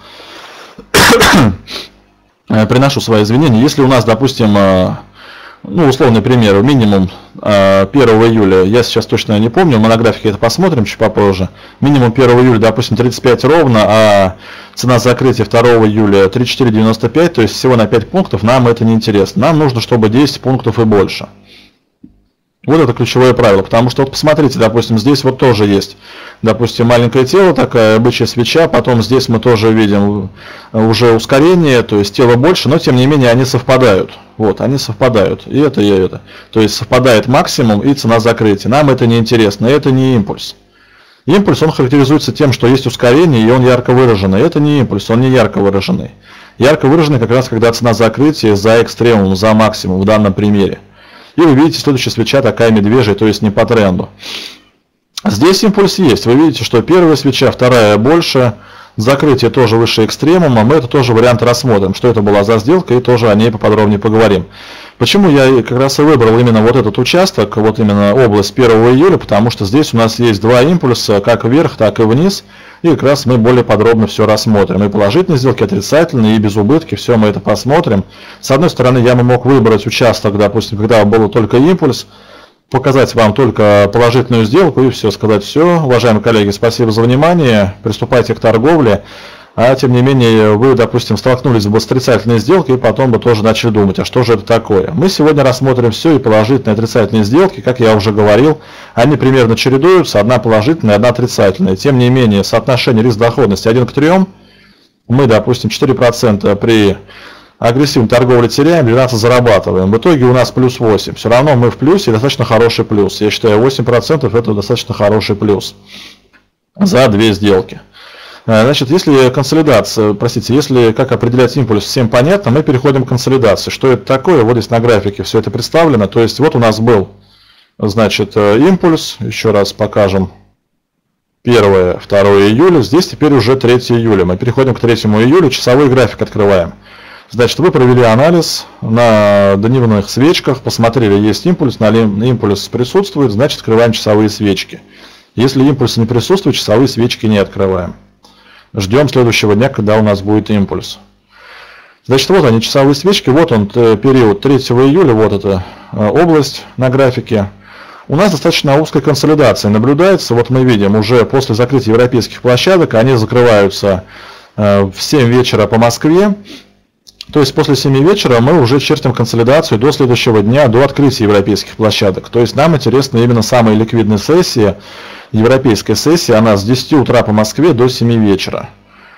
приношу свои извинения, если у нас, допустим, ну, условный пример, минимум первого июля, я сейчас точно не помню, мы на графике это посмотрим чуть попозже, минимум первого июля, допустим, тридцать пять ровно, а цена закрытия второго июля тридцать четыре девяносто пять, то есть всего на пять пунктов, нам это не интересно. Нам нужно, чтобы десять пунктов и больше. Вот это ключевое правило, потому что вот посмотрите, допустим, здесь вот тоже есть, допустим, маленькое тело, такая бычья свеча, потом здесь мы тоже видим уже ускорение, то есть тело больше, но тем не менее они совпадают. Вот, они совпадают, и это, и это. То есть совпадает максимум и цена закрытия. Нам это не интересно, это не импульс. Импульс, он характеризуется тем, что есть ускорение, и он ярко выраженный. Это не импульс, он не ярко выраженный. Ярко выраженный как раз, когда цена закрытия за экстремум, за максимум в данном примере. И вы видите, следующая свеча такая медвежья, то есть не по тренду. Здесь импульс есть. Вы видите, что первая свеча, вторая больше, закрытие тоже выше экстремума. Мы это тоже вариант рассмотрим, что это была за сделка, и тоже о ней поподробнее поговорим. Почему я как раз и выбрал именно вот этот участок, вот именно область первого июля, потому что здесь у нас есть два импульса, как вверх, так и вниз, и как раз мы более подробно все рассмотрим. И положительные сделки, отрицательные, и без убытки, все мы это посмотрим. С одной стороны, я бы мог выбрать участок, допустим, когда был только импульс, показать вам только положительную сделку и все, сказать все. Уважаемые коллеги, спасибо за внимание, приступайте к торговле. а тем не менее вы, допустим, столкнулись бы с отрицательной сделкой и потом бы тоже начали думать, а что же это такое. Мы сегодня рассмотрим все и положительные, и отрицательные сделки, как я уже говорил, они примерно чередуются, одна положительная, одна отрицательная. Тем не менее, соотношение риск-доходности один к трем, мы, допустим, четыре процента при агрессивной торговле теряем, двенадцать зарабатываем. В итоге у нас плюс восемь. Все равно мы в плюсе, достаточно хороший плюс. Я считаю, восемь процентов это достаточно хороший плюс за две сделки. Значит, если консолидация, простите, если как определять импульс, всем понятно, мы переходим к консолидации. Что это такое? Вот здесь на графике все это представлено. То есть вот у нас был, значит, импульс, еще раз покажем, первое, второе июля, здесь теперь уже третье июля. Мы переходим к третьему июля, часовой график открываем. Значит, вы провели анализ на дневных свечках, посмотрели, есть импульс, на импульс присутствует, значит, открываем часовые свечки. Если импульс не присутствует, часовые свечки не открываем. Ждем следующего дня, когда у нас будет импульс. Значит, вот они, часовые свечки, вот он, период третьего июля, вот эта область на графике. У нас достаточно узкая консолидация наблюдается, вот мы видим, уже после закрытия европейских площадок, они закрываются в семь вечера по Москве. То есть после семи вечера мы уже чертим консолидацию до следующего дня, до открытия европейских площадок. То есть нам интересна именно самая ликвидная сессия, европейская сессия, она с десяти утра по Москве до семи вечера.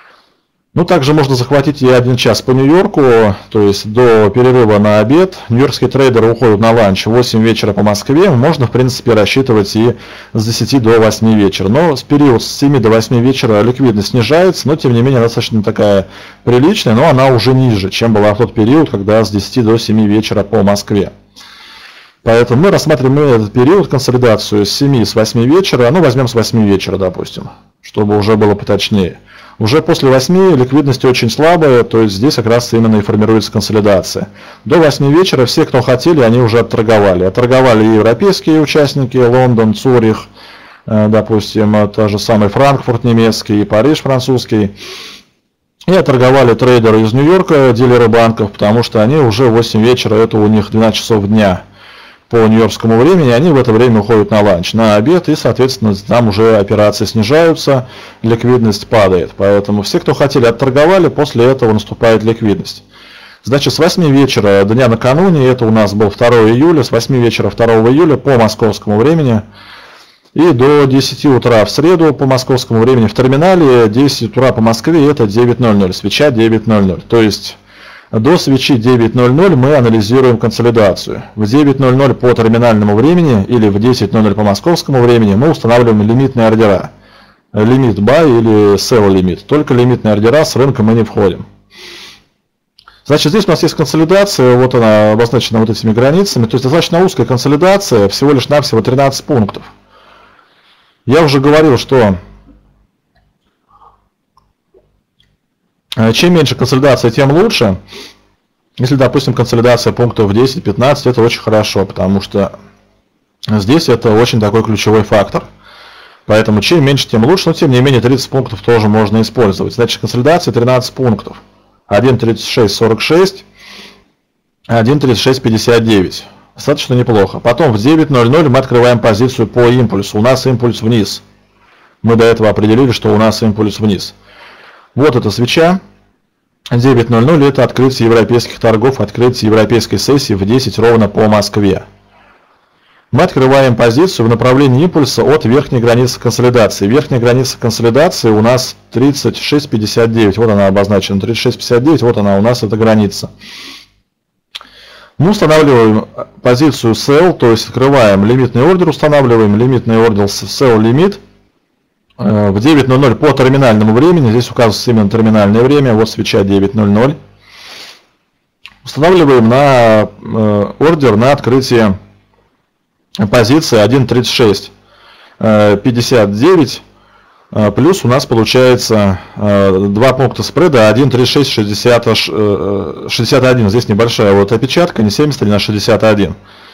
Ну, также можно захватить и один час по Нью-Йорку, то есть до перерыва на обед. Нью-Йоркские трейдеры уходят на ланч в восемь вечера по Москве. Можно, в принципе, рассчитывать и с десяти до восьми вечера. Но с период с семи до восьми вечера ликвидность снижается, но, тем не менее, она достаточно такая приличная, но она уже ниже, чем была в тот период, когда с десяти до семи вечера по Москве. Поэтому мы рассматриваем этот период, консолидацию с семи, с восьми вечера, ну, возьмем с восьми вечера, допустим, чтобы уже было поточнее. Уже после восьми ликвидность очень слабая, то есть здесь как раз именно и формируется консолидация. До восьми вечера все, кто хотели, они уже отторговали. Отторговали и европейские участники, Лондон, Цюрих, допустим, та же самый Франкфурт немецкий, и Париж французский. И отторговали трейдеры из Нью-Йорка, дилеры банков, потому что они уже в восемь вечера, это у них двенадцать часов дня по нью-йоркскому времени, они в это время уходят на ланч, на обед, и, соответственно, там уже операции снижаются, ликвидность падает. Поэтому все, кто хотели, отторговали, после этого наступает ликвидность. Значит, с восьми вечера дня накануне, это у нас был второе июля, с восьми вечера второго июля по московскому времени, и до десяти утра в среду по московскому времени в терминале, десять утра по Москве, это девять ноль ноль, свеча девять ноль ноль. То есть до свечи девять ноль ноль мы анализируем консолидацию. В девять ноль ноль по терминальному времени или в десять ноль ноль по московскому времени мы устанавливаем лимитные ордера. Лимит buy или sell лимит. Только лимитные ордера, с рынка мы не входим. Значит, здесь у нас есть консолидация, вот она обозначена вот этими границами. То есть достаточно узкая консолидация, всего лишь навсего тринадцать пунктов. Я уже говорил, что чем меньше консолидация, тем лучше. Если, допустим, консолидация пунктов десять-пятнадцать, это очень хорошо, потому что здесь это очень такой ключевой фактор. Поэтому чем меньше, тем лучше, но тем не менее тридцать пунктов тоже можно использовать. Значит, консолидация тринадцать пунктов. один тридцать шесть сорок шесть, один тридцать шесть пятьдесят девять. Достаточно неплохо. Потом в девять ноль ноль мы открываем позицию по импульсу. У нас импульс вниз. Мы до этого определили, что у нас импульс вниз. Вот эта свеча. девять ноль ноль это открытие европейских торгов, открытие европейской сессии в десять ровно по Москве. Мы открываем позицию в направлении импульса от верхней границы консолидации. Верхняя граница консолидации у нас тридцать шесть пятьдесят девять. Вот она обозначена. тридцать шесть пятьдесят девять, вот она у нас, эта граница. Мы устанавливаем позицию sell, то есть открываем лимитный ордер, устанавливаем лимитный ордер sell лимит. В девять ноль ноль по терминальному времени, здесь указывается именно терминальное время, вот свеча девять ноль ноль. Устанавливаем на э, ордер на открытие позиции один тридцать шесть пятьдесят девять, э, плюс у нас получается э, два пункта спреда один тридцать шесть шестьдесят один. Здесь небольшая вот опечатка, не семьдесят один, а шестьдесят один.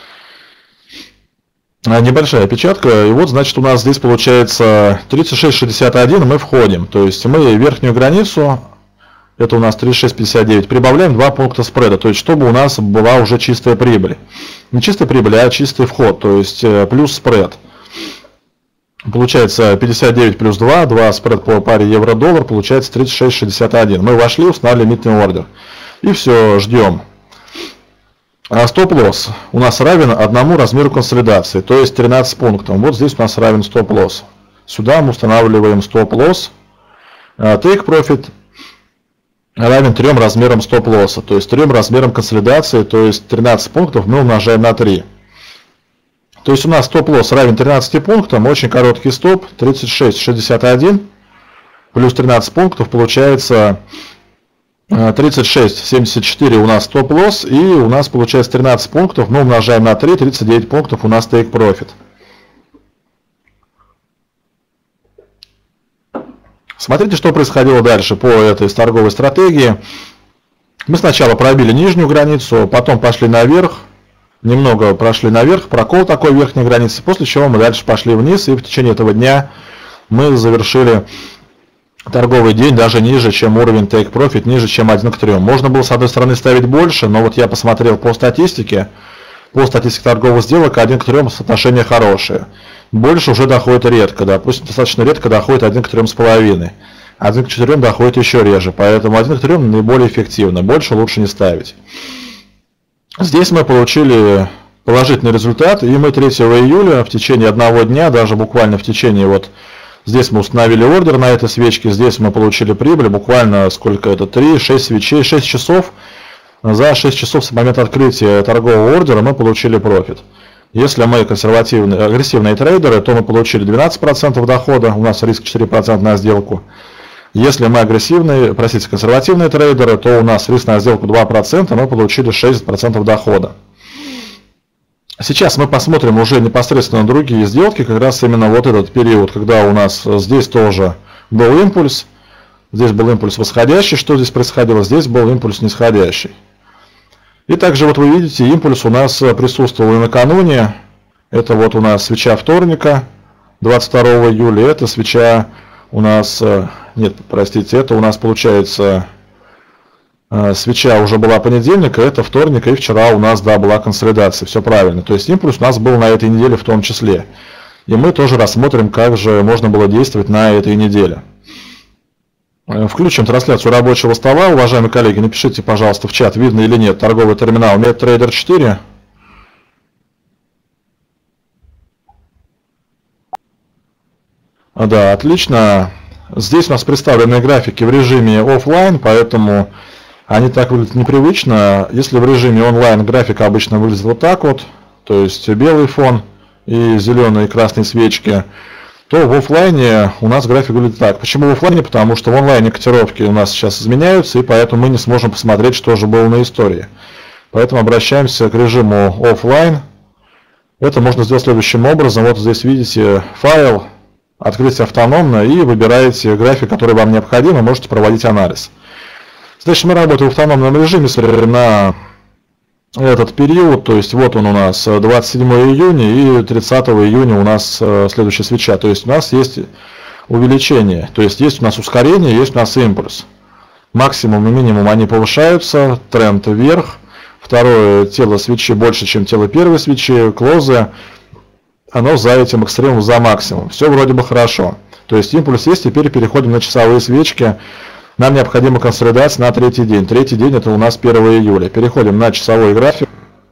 Небольшая опечатка, и вот, значит, у нас здесь получается тридцать шесть шестьдесят один, мы входим, то есть мы верхнюю границу, это у нас тридцать шесть пятьдесят девять, прибавляем два пункта спреда, то есть чтобы у нас была уже чистая прибыль. Не чистая прибыль, а чистый вход, то есть плюс спред. Получается пятьдесят девять плюс два, два спред по паре евро-доллар, получается тридцать шесть шестьдесят один. Мы вошли, установили лимитный ордер. И все, ждем. А стоп-лосс у нас равен одному размеру консолидации, то есть тринадцать пунктов. Вот здесь у нас равен стоп-лосс. Сюда мы устанавливаем стоп-лосс. Take profit равен трем размерам стоп-лосса, то есть трем размерам консолидации, то есть тринадцать пунктов мы умножаем на три. То есть у нас стоп-лосс равен тринадцати пунктам, очень короткий стоп, тридцать шесть шестьдесят один, плюс тринадцать пунктов, получается тридцать шесть семьдесят четыре у нас стоп-лосс, и у нас получается тринадцать пунктов, мы умножаем на три, тридцать девять пунктов у нас take profit. Смотрите, что происходило дальше по этой торговой стратегии. Мы сначала пробили нижнюю границу, потом пошли наверх. Немного прошли наверх, прокол такой верхней границы, после чего мы дальше пошли вниз, и в течение этого дня мы завершили торговый день даже ниже, чем уровень take profit, ниже, чем один к трем. Можно было с одной стороны ставить больше, но вот я посмотрел по статистике, по статистике торговых сделок один к трем соотношение хорошее. Больше уже доходит редко, допустим, достаточно редко доходит один к трем с половиной. один к четырем доходит еще реже, поэтому один к трем наиболее эффективно, больше лучше не ставить. Здесь мы получили положительный результат, и мы третьего июля в течение одного дня, даже буквально в течение вот здесь мы установили ордер на этой свечке, здесь мы получили прибыль, буквально сколько это, три-шесть свечей, шесть часов, за шесть часов с момента открытия торгового ордера мы получили профит. Если мы консервативные, агрессивные трейдеры, то мы получили двенадцать процентов дохода, у нас риск четыре процента на сделку. Если мы агрессивные, простите, консервативные трейдеры, то у нас риск на сделку два процента, мы получили шесть процентов дохода. Сейчас мы посмотрим уже непосредственно другие сделки, как раз именно вот этот период, когда у нас здесь тоже был импульс, здесь был импульс восходящий, что здесь происходило, здесь был импульс нисходящий. И также вот вы видите, импульс у нас присутствовал и накануне, это вот у нас свеча вторника, двадцать второго июля, это свеча у нас, нет, простите, это у нас получается свеча уже была понедельника, это вторник, и вчера у нас, да, была консолидация, все правильно. То есть импульс у нас был на этой неделе в том числе. И мы тоже рассмотрим, как же можно было действовать на этой неделе. Включим трансляцию рабочего стола. Уважаемые коллеги, напишите, пожалуйста, в чат, видно или нет торговый терминал MetaTrader четыре. Да, отлично. Здесь у нас представлены графики в режиме офлайн, поэтому они так выглядят непривычно. Если в режиме онлайн график обычно выглядит вот так вот, то есть белый фон и зеленые и красные свечки, то в офлайне у нас график выглядит так. Почему в офлайне? Потому что в онлайне котировки у нас сейчас изменяются, и поэтому мы не сможем посмотреть, что же было на истории. Поэтому обращаемся к режиму офлайн. Это можно сделать следующим образом. Вот здесь видите файл, открыть автономно, и выбираете график, который вам необходим, и можете проводить анализ. Значит, мы работаем в автономном режиме на этот период, то есть вот он у нас двадцать седьмого июня и тридцатого июня у нас следующая свеча, то есть у нас есть увеличение, то есть есть у нас ускорение, есть у нас импульс. Максимум и минимум они повышаются, тренд вверх, второе тело свечи больше, чем тело первой свечи, клозы, оно за этим экстремумом, за максимум, все вроде бы хорошо. То есть импульс есть, теперь переходим на часовые свечки. Нам необходима консолидация на третий день. Третий день это у нас первого июля. Переходим на часовой график.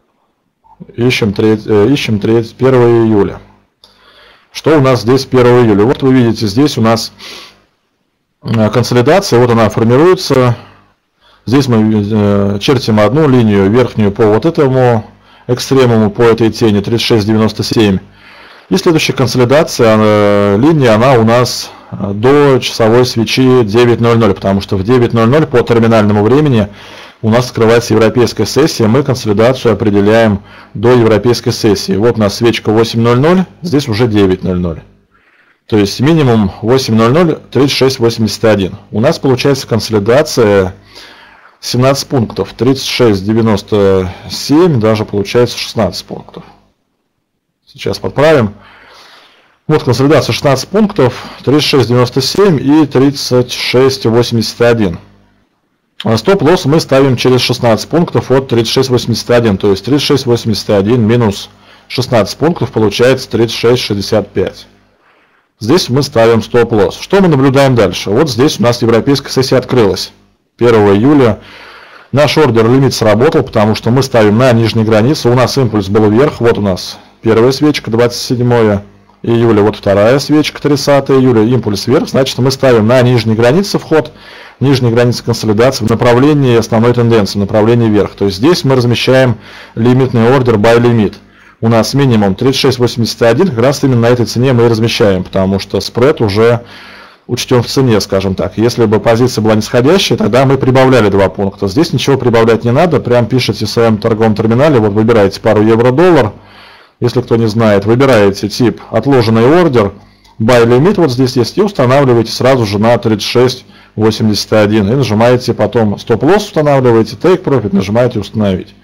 Ищем, треть, э, ищем треть, первого июля. Что у нас здесь первого июля? Вот вы видите, здесь у нас консолидация. Вот она формируется. Здесь мы э, чертим одну линию верхнюю по вот этому экстремуму, по этой тени тридцать шесть девяносто семь. И следующая консолидация, э, линия, она у нас до часовой свечи девять ноль ноль, потому что в девять ноль ноль по терминальному времени у нас открывается европейская сессия, мы консолидацию определяем до европейской сессии. Вот у нас свечка восемь ноль ноль, здесь уже девять ноль ноль. То есть минимум восемь ноль ноль, тридцать шесть восемьдесят один. У нас получается консолидация семнадцать пунктов, тридцать шесть девяносто семь, даже получается шестнадцать пунктов. Сейчас подправим. Вот консолидация шестнадцать пунктов, тридцать шесть девяносто семь и тридцать шесть восемьдесят один. Стоп-лосс мы ставим через шестнадцать пунктов от тридцать шесть восемьдесят один, то есть тридцать шесть восемьдесят один минус шестнадцать пунктов получается тридцать шесть шестьдесят пять. Здесь мы ставим стоп-лосс. Что мы наблюдаем дальше? Вот здесь у нас европейская сессия открылась. первого июля наш ордер лимит сработал, потому что мы ставим на нижней границе. У нас импульс был вверх. Вот у нас первая свечка, двадцать седьмое июля. Вот вторая свечка, тридцатое июля. Импульс вверх. Значит, мы ставим на нижней границе вход. Нижняя граница консолидации в направлении основной тенденции, в направлении вверх. То есть здесь мы размещаем лимитный ордер buy limit. У нас минимум тридцать шесть восемьдесят один, как раз именно на этой цене мы и размещаем, потому что спред уже учтен в цене, скажем так. Если бы позиция была нисходящая, тогда мы прибавляли два пункта. Здесь ничего прибавлять не надо, прям пишите в своем торговом терминале, вот выбираете пару евро-доллар, если кто не знает, выбираете тип отложенный ордер, buy limit вот здесь есть, и устанавливаете сразу же на тридцать шесть восемьдесят один, и нажимаете потом стоп-лосс, устанавливаете, take profit, нажимаете установить.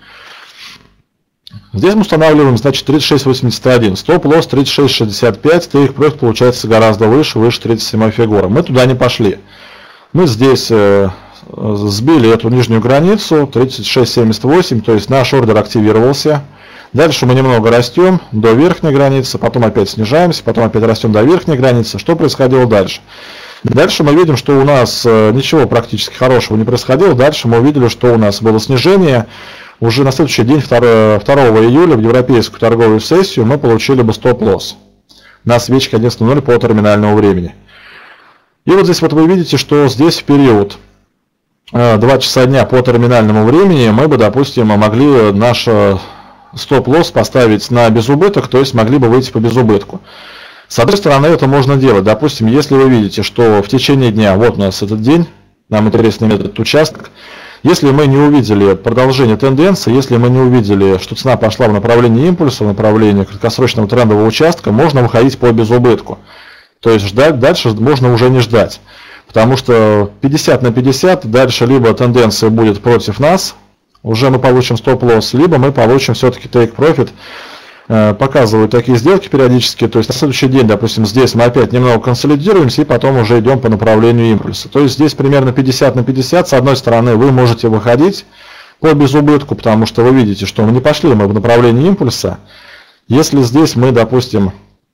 Здесь мы устанавливаем, значит, тридцать шесть восемьдесят один, стоп-лосс тридцать шесть шестьдесят пять, take profit получается гораздо выше, выше тридцать седьмой фигуры. Мы туда не пошли. Мы здесь э, сбили эту нижнюю границу, тридцать шесть семьдесят восемь, то есть наш ордер активировался. Дальше мы немного растем до верхней границы, потом опять снижаемся, потом опять растем до верхней границы. Что происходило дальше? Дальше мы видим, что у нас ничего практически хорошего не происходило. Дальше мы увидели, что у нас было снижение. Уже на следующий день, второго июля, в европейскую торговую сессию мы получили бы стоп-лосс на свечке одиннадцать ноль ноль по терминальному времени. И вот здесь вот вы видите, что здесь в период два часа дня по терминальному времени мы бы, допустим, могли наш стоп-лосс поставить на безубыток, то есть могли бы выйти по безубытку. С одной стороны, это можно делать. Допустим, если вы видите, что в течение дня, вот у нас этот день, нам интересен этот участок, если мы не увидели продолжение тенденции, если мы не увидели, что цена пошла в направлении импульса, в направлении краткосрочного трендового участка, можно выходить по безубытку. То есть ждать дальше можно уже не ждать. Потому что пятьдесят на пятьдесят, дальше либо тенденция будет против нас, уже мы получим стоп-лосс, либо мы получим все-таки take profit. Показывают такие сделки периодически, то есть на следующий день, допустим, здесь мы опять немного консолидируемся и потом уже идем по направлению импульса. То есть здесь примерно пятьдесят на пятьдесят, с одной стороны вы можете выходить по безубытку, потому что вы видите, что мы не пошли мы в направлении импульса. Если здесь мы, допустим,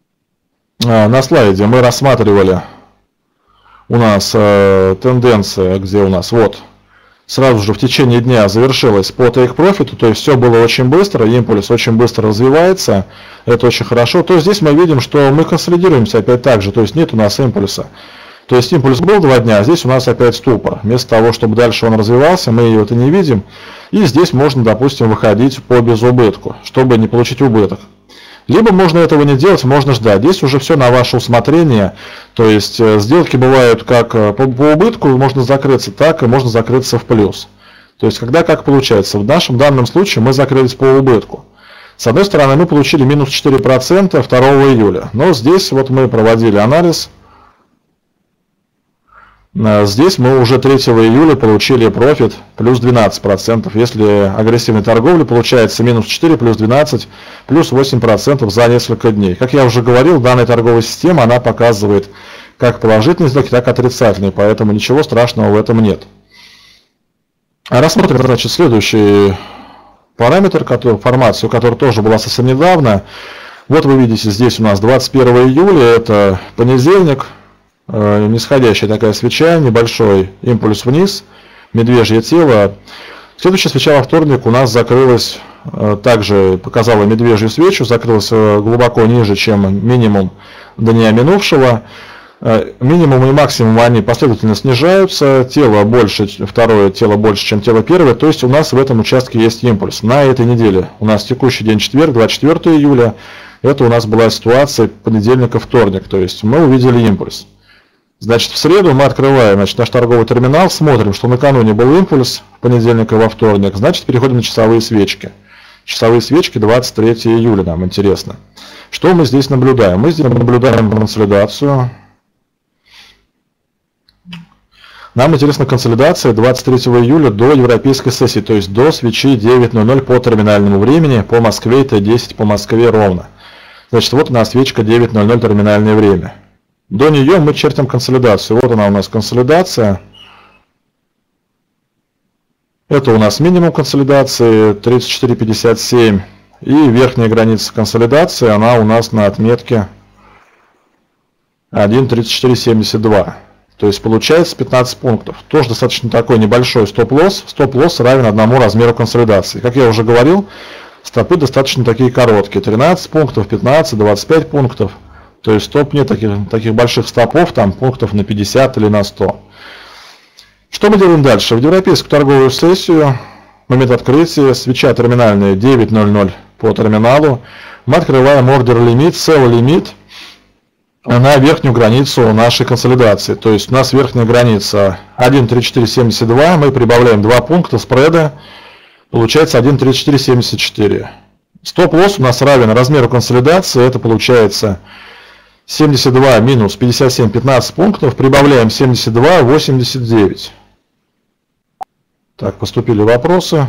на слайде мы рассматривали у нас тенденция, где у нас вот, сразу же в течение дня завершилась по take profit, то есть все было очень быстро, импульс очень быстро развивается, это очень хорошо. То есть здесь мы видим, что мы консолидируемся опять так же, то есть нет у нас импульса. То есть импульс был два дня, а здесь у нас опять ступор. Вместо того, чтобы дальше он развивался, мы его это не видим. И здесь можно, допустим, выходить по безубытку, чтобы не получить убыток. Либо можно этого не делать, можно ждать. Здесь уже все на ваше усмотрение. То есть сделки бывают как по, по убытку, можно закрыться так, и можно закрыться в плюс. То есть когда как получается. В нашем данном случае мы закрылись по убытку. С одной стороны мы получили минус четыре процента второго июля. Но здесь вот мы проводили анализ. Здесь мы уже третьего июля получили профит плюс двенадцать процентов. Если агрессивной торговли получается минус четыре плюс двенадцать плюс восемь процентов за несколько дней. Как я уже говорил, данная торговая система она показывает как положительные сделки, так и отрицательные, поэтому ничего страшного в этом нет. Рассмотрим, значит, следующий параметр, который, формацию, которая тоже была совсем недавно. Вот вы видите, здесь у нас двадцать первого июля, это понедельник. Нисходящая такая свеча, небольшой импульс вниз, медвежье тело. Следующая свеча во вторник у нас закрылась, также показала медвежью свечу, закрылась глубоко ниже, чем минимум дня минувшего. Минимум и максимум они последовательно снижаются, тело больше, второе тело больше, чем тело первое, то есть у нас в этом участке есть импульс. На этой неделе у нас текущий день четверг, двадцать четвёртого июля, это у нас была ситуация понедельника-вторник, то есть мы увидели импульс. Значит, в среду мы открываем, значит, наш торговый терминал, смотрим, что накануне был импульс понедельника во вторник, значит, переходим на часовые свечки. Часовые свечки двадцать третьего июля нам интересно. Что мы здесь наблюдаем? Мы здесь наблюдаем консолидацию. Нам интересна консолидация двадцать третьего июля до европейской сессии, то есть до свечи девять ноль ноль по терминальному времени, по Москве это десять по Москве ровно. Значит, вот у нас свечка девять ноль ноль терминальное время. До нее мы чертим консолидацию. Вот она у нас консолидация. Это у нас минимум консолидации тридцать четыре пятьдесят семь. И верхняя граница консолидации, она у нас на отметке один тридцать четыре семьдесят два. То есть получается пятнадцать пунктов. Тоже достаточно такой небольшой стоп-лосс. Стоп-лосс равен одному размеру консолидации. Как я уже говорил, стопы достаточно такие короткие. тринадцать пунктов, пятнадцать, двадцать пять пунктов. То есть стоп нет таких, таких больших стопов, там пунктов на пятьдесят или на сто. Что мы делаем дальше? В европейскую торговую сессию, момент открытия, свеча терминальная девять ноль ноль по терминалу. Мы открываем ордер лимит, sell лимит на верхнюю границу нашей консолидации. То есть у нас верхняя граница один тридцать четыре семьдесят два, мы прибавляем два пункта спреда, получается один тридцать четыре семьдесят четыре. Стоп-лосс у нас равен размеру консолидации, это получается семьдесят два минус пятьдесят семь, пятнадцать пунктов, прибавляем семьдесят два, восемьдесят девять. Так, поступили вопросы.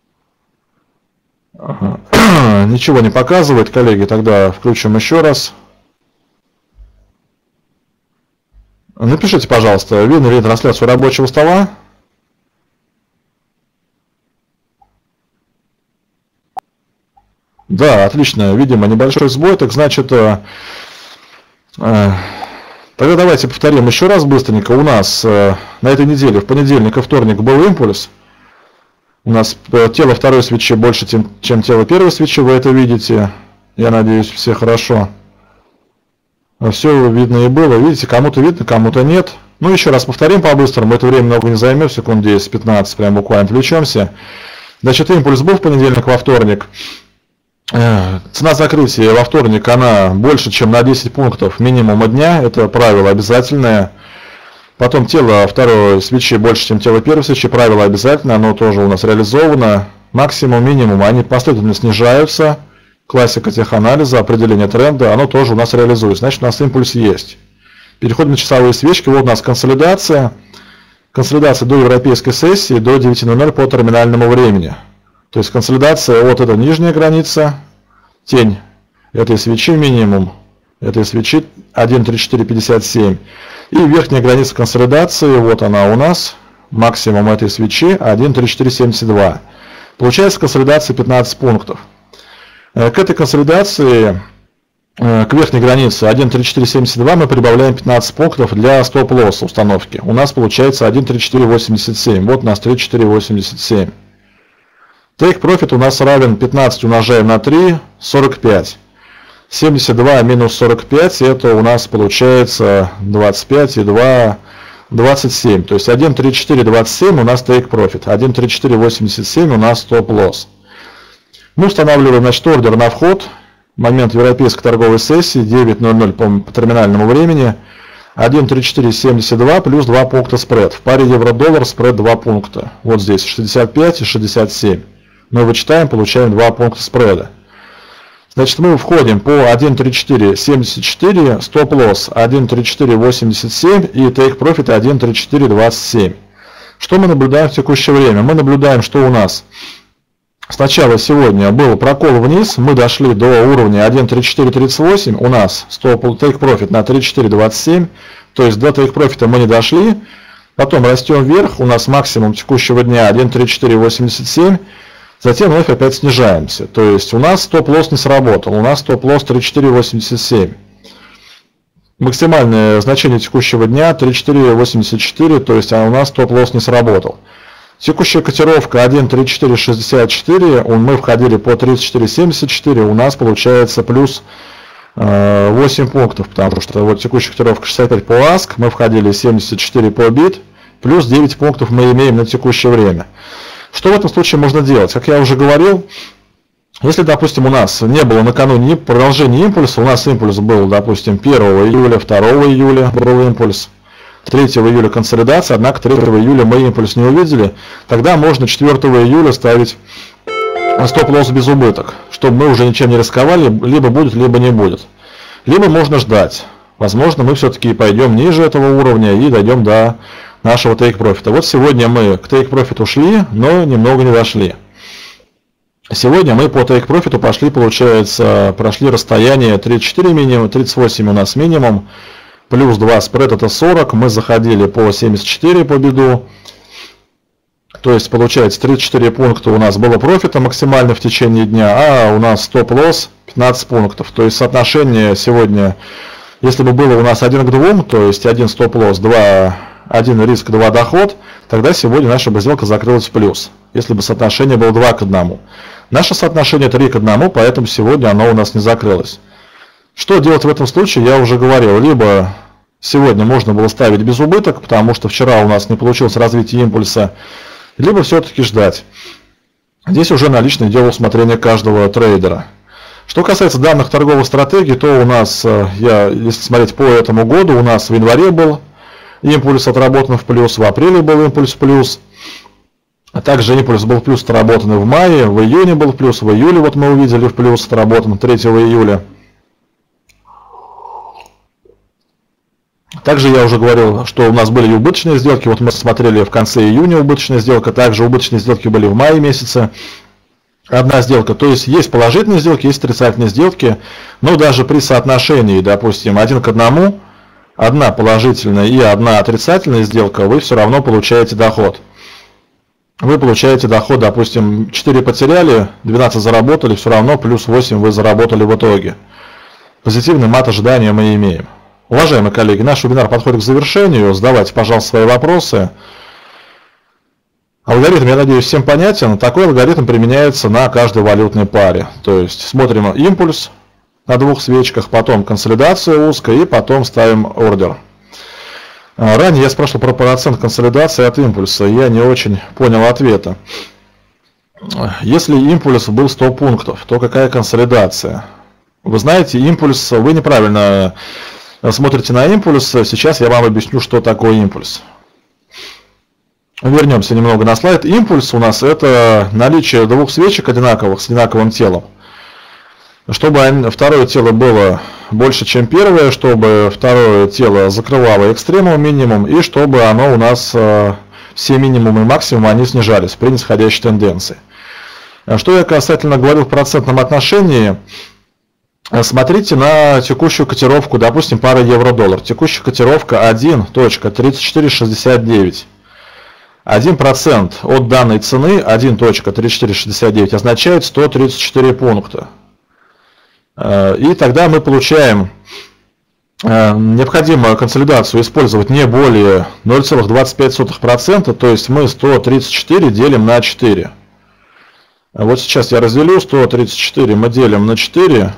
Ага. Ничего не показывает, коллеги, тогда включим еще раз. Напишите, пожалуйста, видно ли трансляцию рабочего стола? Да, отлично, видимо, небольшой сбой, так значит, э, э, тогда давайте повторим еще раз быстренько. У нас э, на этой неделе, в понедельник и вторник был импульс. У нас э, тело второй свечи больше, чем, чем тело первой свечи, вы это видите. Я надеюсь, все хорошо. Все видно и было. Видите, кому-то видно, кому-то нет. Ну, еще раз повторим по-быстрому. Это время много не займет, секунд десять-пятнадцать, прям буквально отвлечемся. Значит, импульс был в понедельник, во вторник. Цена закрытия во вторник, она больше, чем на десять пунктов минимума дня. Это правило обязательное. Потом тело второй свечи больше, чем тело первой свечи. Правило обязательное, оно тоже у нас реализовано. Максимум, минимум, они последовательно снижаются. Классика теханализа, определение тренда, оно тоже у нас реализуется. Значит, у нас импульс есть. Переходим на часовые свечки. Вот у нас консолидация. Консолидация до европейской сессии, до девяти ноль ноль по терминальному времени. То есть консолидация, вот это нижняя граница, тень этой свечи минимум, этой свечи один тридцать четыре пятьдесят семь. И верхняя граница консолидации, вот она у нас, максимум этой свечи один тридцать четыре семьдесят два. Получается консолидация пятнадцать пунктов. К этой консолидации, к верхней границе один тридцать четыре семьдесят два мы прибавляем пятнадцать пунктов для стоп-лосса установки. У нас получается один тридцать четыре восемьдесят семь. Вот у нас тридцать четыре восемьдесят семь. Take profit у нас равен пятнадцать умножаем на три, сорок пять. семьдесят два минус сорок пять, это у нас получается двадцать пять и два, двадцать семь. То есть один тридцать четыре двадцать семь у нас take profit, один тридцать четыре восемьдесят семь у нас стоп-лосс. Мы устанавливаем, значит, ордер на вход. Момент европейской торговой сессии девять ноль ноль по, по терминальному времени. один тридцать четыре семьдесят два плюс два пункта спред. В паре евро-доллар спред два пункта. Вот здесь шестьдесят пять и шестьдесят семь. Мы вычитаем, получаем два пункта спреда. Значит, мы входим по один тридцать четыре семьдесят четыре, стоп-лосс один тридцать четыре восемьдесят семь и take profit один тридцать четыре двадцать семь. Что мы наблюдаем в текущее время? Мы наблюдаем, что у нас сначала сегодня был прокол вниз, мы дошли до уровня один тридцать четыре тридцать восемь, у нас стоп take profit на тридцать четыре двадцать семь, то есть до take profit мы не дошли, потом растем вверх, у нас максимум текущего дня один тридцать четыре восемьдесят семь, затем вновь опять снижаемся, то есть у нас стоп-лосс не сработал, у нас стоп-лосс тридцать четыре восемьдесят семь. Максимальное значение текущего дня тридцать четыре восемьдесят четыре, то есть у нас стоп-лосс не сработал. Текущая котировка один тридцать четыре шестьдесят четыре, мы входили по тридцать четыре семьдесят четыре, у нас получается плюс восемь пунктов, потому что вот текущая котировка шестьдесят пять по аск, мы входили семьдесят четыре по бит, плюс девять пунктов мы имеем на текущее время. Что в этом случае можно делать? Как я уже говорил, если, допустим, у нас не было накануне продолжения импульса, у нас импульс был, допустим, первого июля, второго июля был импульс, третьего июля консолидация, однако третьего июля мы импульс не увидели, тогда можно четвёртого июля ставить стоп-лосс без убыток, чтобы мы уже ничем не рисковали, либо будет, либо не будет. Либо можно ждать. Возможно, мы все-таки пойдем ниже этого уровня и дойдем до нашего take profit. Вот сегодня мы к take profit ушли, но немного не дошли. Сегодня мы по take profit пошли, получается, прошли расстояние тридцать четыре минимум, тридцать восемь у нас минимум, плюс два спред это сорок, мы заходили по семьдесят четыре по биду, то есть получается тридцать четыре пункта у нас было профита максимально в течение дня, а у нас стоп-лосс пятнадцать пунктов, то есть соотношение сегодня Если бы было у нас один к двум, то есть один стоп-лосс, два, один риск, два доход, тогда сегодня наша бы сделка закрылась в плюс, если бы соотношение было два к одному. Наше соотношение три к одному, поэтому сегодня оно у нас не закрылось. Что делать в этом случае, я уже говорил. Либо сегодня можно было ставить без убыток, потому что вчера у нас не получилось развитие импульса, либо все-таки ждать. Здесь уже на личное дело усмотрения каждого трейдера. Что касается данных торговых стратегий, то у нас, я, если смотреть по этому году, у нас в январе был импульс отработан в плюс, в апреле был импульс в плюс. А также импульс был в плюс отработан в мае, в июне был в плюс, в июле вот мы увидели в плюс отработан третьего июля. Также я уже говорил, что у нас были и убыточные сделки, вот мы смотрели в конце июня убыточная сделка, также убыточные сделки были в мае месяце. Одна сделка, то есть есть положительные сделки, есть отрицательные сделки, но даже при соотношении, допустим, один к одному, одна положительная и одна отрицательная сделка, вы все равно получаете доход. Вы получаете доход, допустим, четыре потеряли, двенадцать заработали, все равно плюс восемь вы заработали в итоге. Позитивный мат ожидания мы имеем. Уважаемые коллеги, наш вебинар подходит к завершению. Задавайте, пожалуйста, свои вопросы. Алгоритм, я надеюсь, всем понятен. Такой алгоритм применяется на каждой валютной паре. То есть смотрим импульс на двух свечках, потом консолидация узкая и потом ставим ордер. Ранее я спрашивал про процент консолидации от импульса. Я не очень понял ответа. Если импульс был сто пунктов, то какая консолидация? Вы знаете, импульс, вы неправильно смотрите на импульс. Сейчас я вам объясню, что такое импульс. Вернемся немного на слайд. Импульс у нас это наличие двух свечек одинаковых с одинаковым телом. Чтобы второе тело было больше, чем первое, чтобы второе тело закрывало экстремум, минимум, и чтобы оно у нас все минимумы и максимумы они снижались при нисходящей тенденции. Что я касательно говорил в процентном отношении, смотрите на текущую котировку, допустим, пара евро-доллар. Текущая котировка один точка тридцать четыре шестьдесят девять. один процент от данной цены один точка тридцать четыре шестьдесят девять означает сто тридцать четыре пункта. И тогда мы получаем необходимую консолидацию использовать не более ноль целых двадцать пять сотых процента, то есть мы сто тридцать четыре делим на четыре. Вот сейчас я разделю сто тридцать четыре, мы делим на четыре.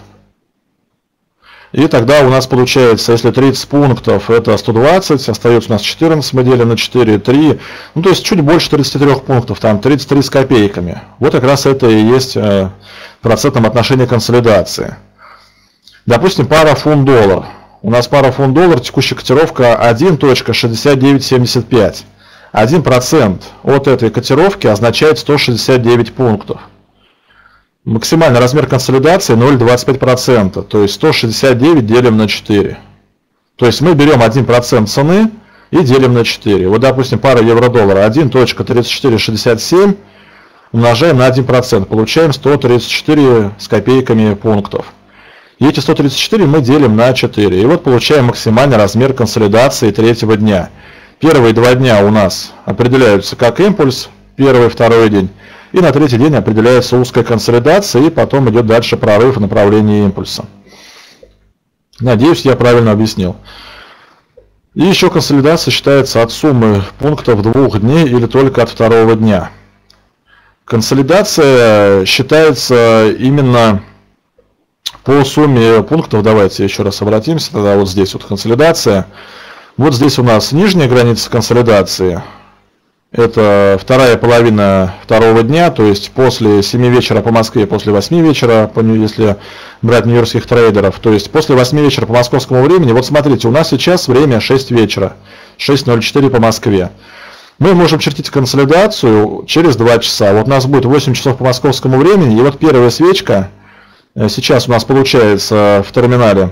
И тогда у нас получается, если тридцать пунктов, это сто двадцать, остается у нас четырнадцать, мы делим на четыре, три, ну то есть чуть больше тридцати трёх пунктов, там тридцать три с копейками. Вот как раз это и есть в процентном отношении консолидации. Допустим, пара фунт-доллар. У нас пара фунт-доллар, текущая котировка один точка шестьдесят девять семьдесят пять. один процент от этой котировки означает сто шестьдесят девять пунктов. Максимальный размер консолидации ноль целых двадцать пять сотых процента, то есть сто шестьдесят девять делим на четыре. То есть мы берем один процент цены и делим на четыре. Вот, допустим, пара евро-доллара один точка тридцать четыре шестьдесят семь умножаем на один процент, получаем сто тридцать четыре с копейками пунктов. И эти сто тридцать четыре мы делим на четыре. И вот получаем максимальный размер консолидации третьего дня. Первые два дня у нас определяются как импульс, первый и второй день. И на третий день определяется узкая консолидация, и потом идет дальше прорыв в направлении импульса. Надеюсь, я правильно объяснил. И еще консолидация считается от суммы пунктов двух дней или только от второго дня. Консолидация считается именно по сумме пунктов. Давайте еще раз обратимся. Тогда вот здесь вот консолидация. Вот здесь у нас нижняя граница консолидации. Это вторая половина второго дня, то есть после семи вечера по Москве, после восьми вечера, если брать нью-йоркских трейдеров, то есть после восьми вечера по московскому времени. Вот смотрите, у нас сейчас время шесть вечера, шесть ноль четыре по Москве. Мы можем чертить консолидацию через два часа. Вот у нас будет восемь часов по московскому времени, и вот первая свечка сейчас у нас получается в терминале.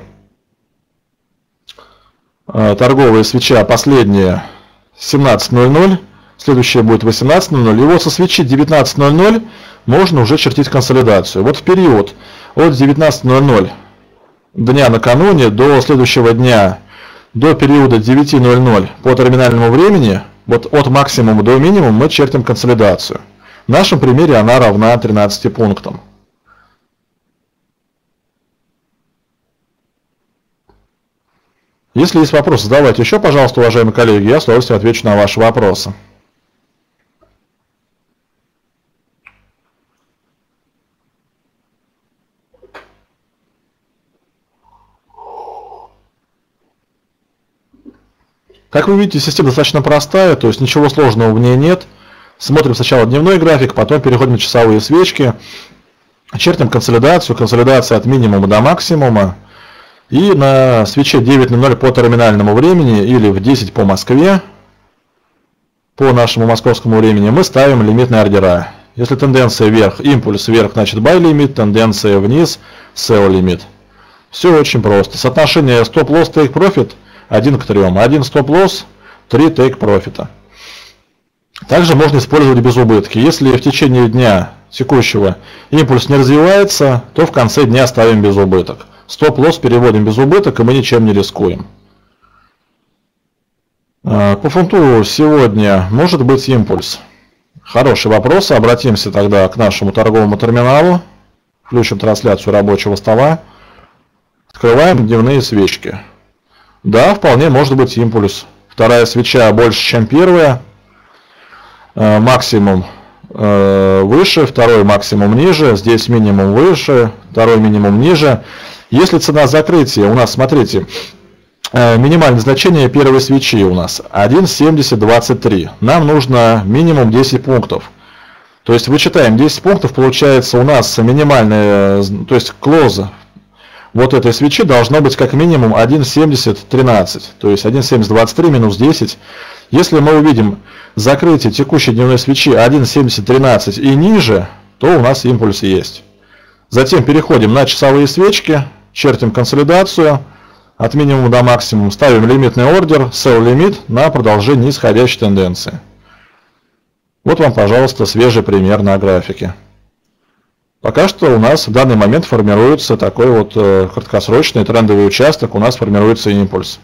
Торговая свеча последняя семнадцать ноль ноль. Следующее будет восемнадцать ноль ноль. И вот со свечи девятнадцать ноль ноль можно уже чертить консолидацию. Вот в период от девятнадцати ноль ноль дня накануне до следующего дня, до периода девяти ноль ноль по терминальному времени, вот от максимума до минимума мы чертим консолидацию. В нашем примере она равна тринадцати пунктам. Если есть вопросы, задавайте еще, пожалуйста, уважаемые коллеги, я с удовольствием отвечу на ваши вопросы. Как вы видите, система достаточно простая, то есть ничего сложного в ней нет. Смотрим сначала дневной график, потом переходим на часовые свечки. Чертим консолидацию, консолидация от минимума до максимума. И на свече девять ноль ноль по терминальному времени или в десять по Москве, по нашему московскому времени, мы ставим лимитные ордера. Если тенденция вверх, импульс вверх, значит buy лимит, тенденция вниз, sell лимит. Все очень просто. Соотношение стоп-лосс, take profit один к трем. один стоп-лосс, три take профита. Также можно использовать безубытки. Если в течение дня текущего импульс не развивается, то в конце дня ставим безубыток. Стоп-лосс переводим без убыток, и мы ничем не рискуем. По фунту сегодня может быть импульс. Хороший вопрос. Обратимся тогда к нашему торговому терминалу. Включим трансляцию рабочего стола. Открываем дневные свечки. Да, вполне может быть импульс. Вторая свеча больше, чем первая. Максимум выше, второй максимум ниже. Здесь минимум выше, второй минимум ниже. Если цена закрытия у нас, смотрите, минимальное значение первой свечи у нас один семьдесят двадцать три. Нам нужно минимум десять пунктов. То есть вычитаем десять пунктов, получается у нас минимальная, то есть клоза вот этой свечи должно быть как минимум один семьдесят тринадцать. То есть один семьдесят двадцать три минус десять. Если мы увидим закрытие текущей дневной свечи один семьдесят тринадцать и ниже, то у нас импульс есть. Затем переходим на часовые свечки, чертим консолидацию от минимума до максимума, ставим лимитный ордер, sell лимит на продолжение нисходящей тенденции. Вот вам, пожалуйста, свежий пример на графике. Пока что у нас в данный момент формируется такой вот краткосрочный трендовый участок, у нас формируется импульс.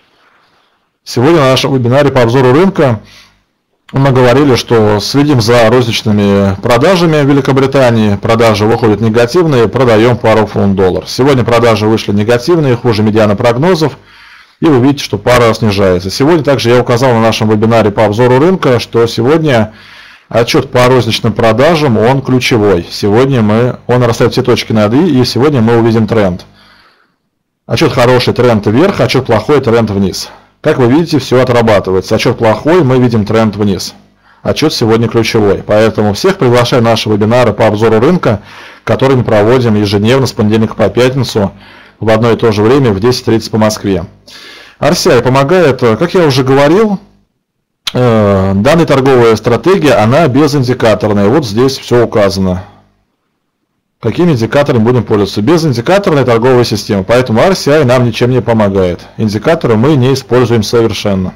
Сегодня на нашем вебинаре по обзору рынка мы говорили, что следим за розничными продажами в Великобритании. Продажи выходят негативные, продаем пару фунт-доллар. Сегодня продажи вышли негативные, хуже медиана прогнозов. И вы видите, что пара снижается. Сегодня также я указал на нашем вебинаре по обзору рынка, что сегодня отчет по розничным продажам, он ключевой. Сегодня мы, он расставит все точки над «и», и сегодня мы увидим тренд. Отчет хороший, тренд вверх, отчет плохой, тренд вниз. Как вы видите, все отрабатывается. Отчет плохой, мы видим тренд вниз. Отчет сегодня ключевой. Поэтому всех приглашаю на наши вебинары по обзору рынка, которые мы проводим ежедневно с понедельника по пятницу в одно и то же время в десять тридцать по Москве. ар си ай помогает, как я уже говорил, данная торговая стратегия, она безиндикаторная. Вот здесь все указано. Какими индикаторами будем пользоваться? Безиндикаторная торговая система. Поэтому ар си ай нам ничем не помогает. Индикаторы мы не используем совершенно.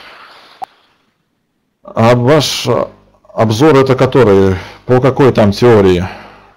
А ваш обзор это который? По какой там теории?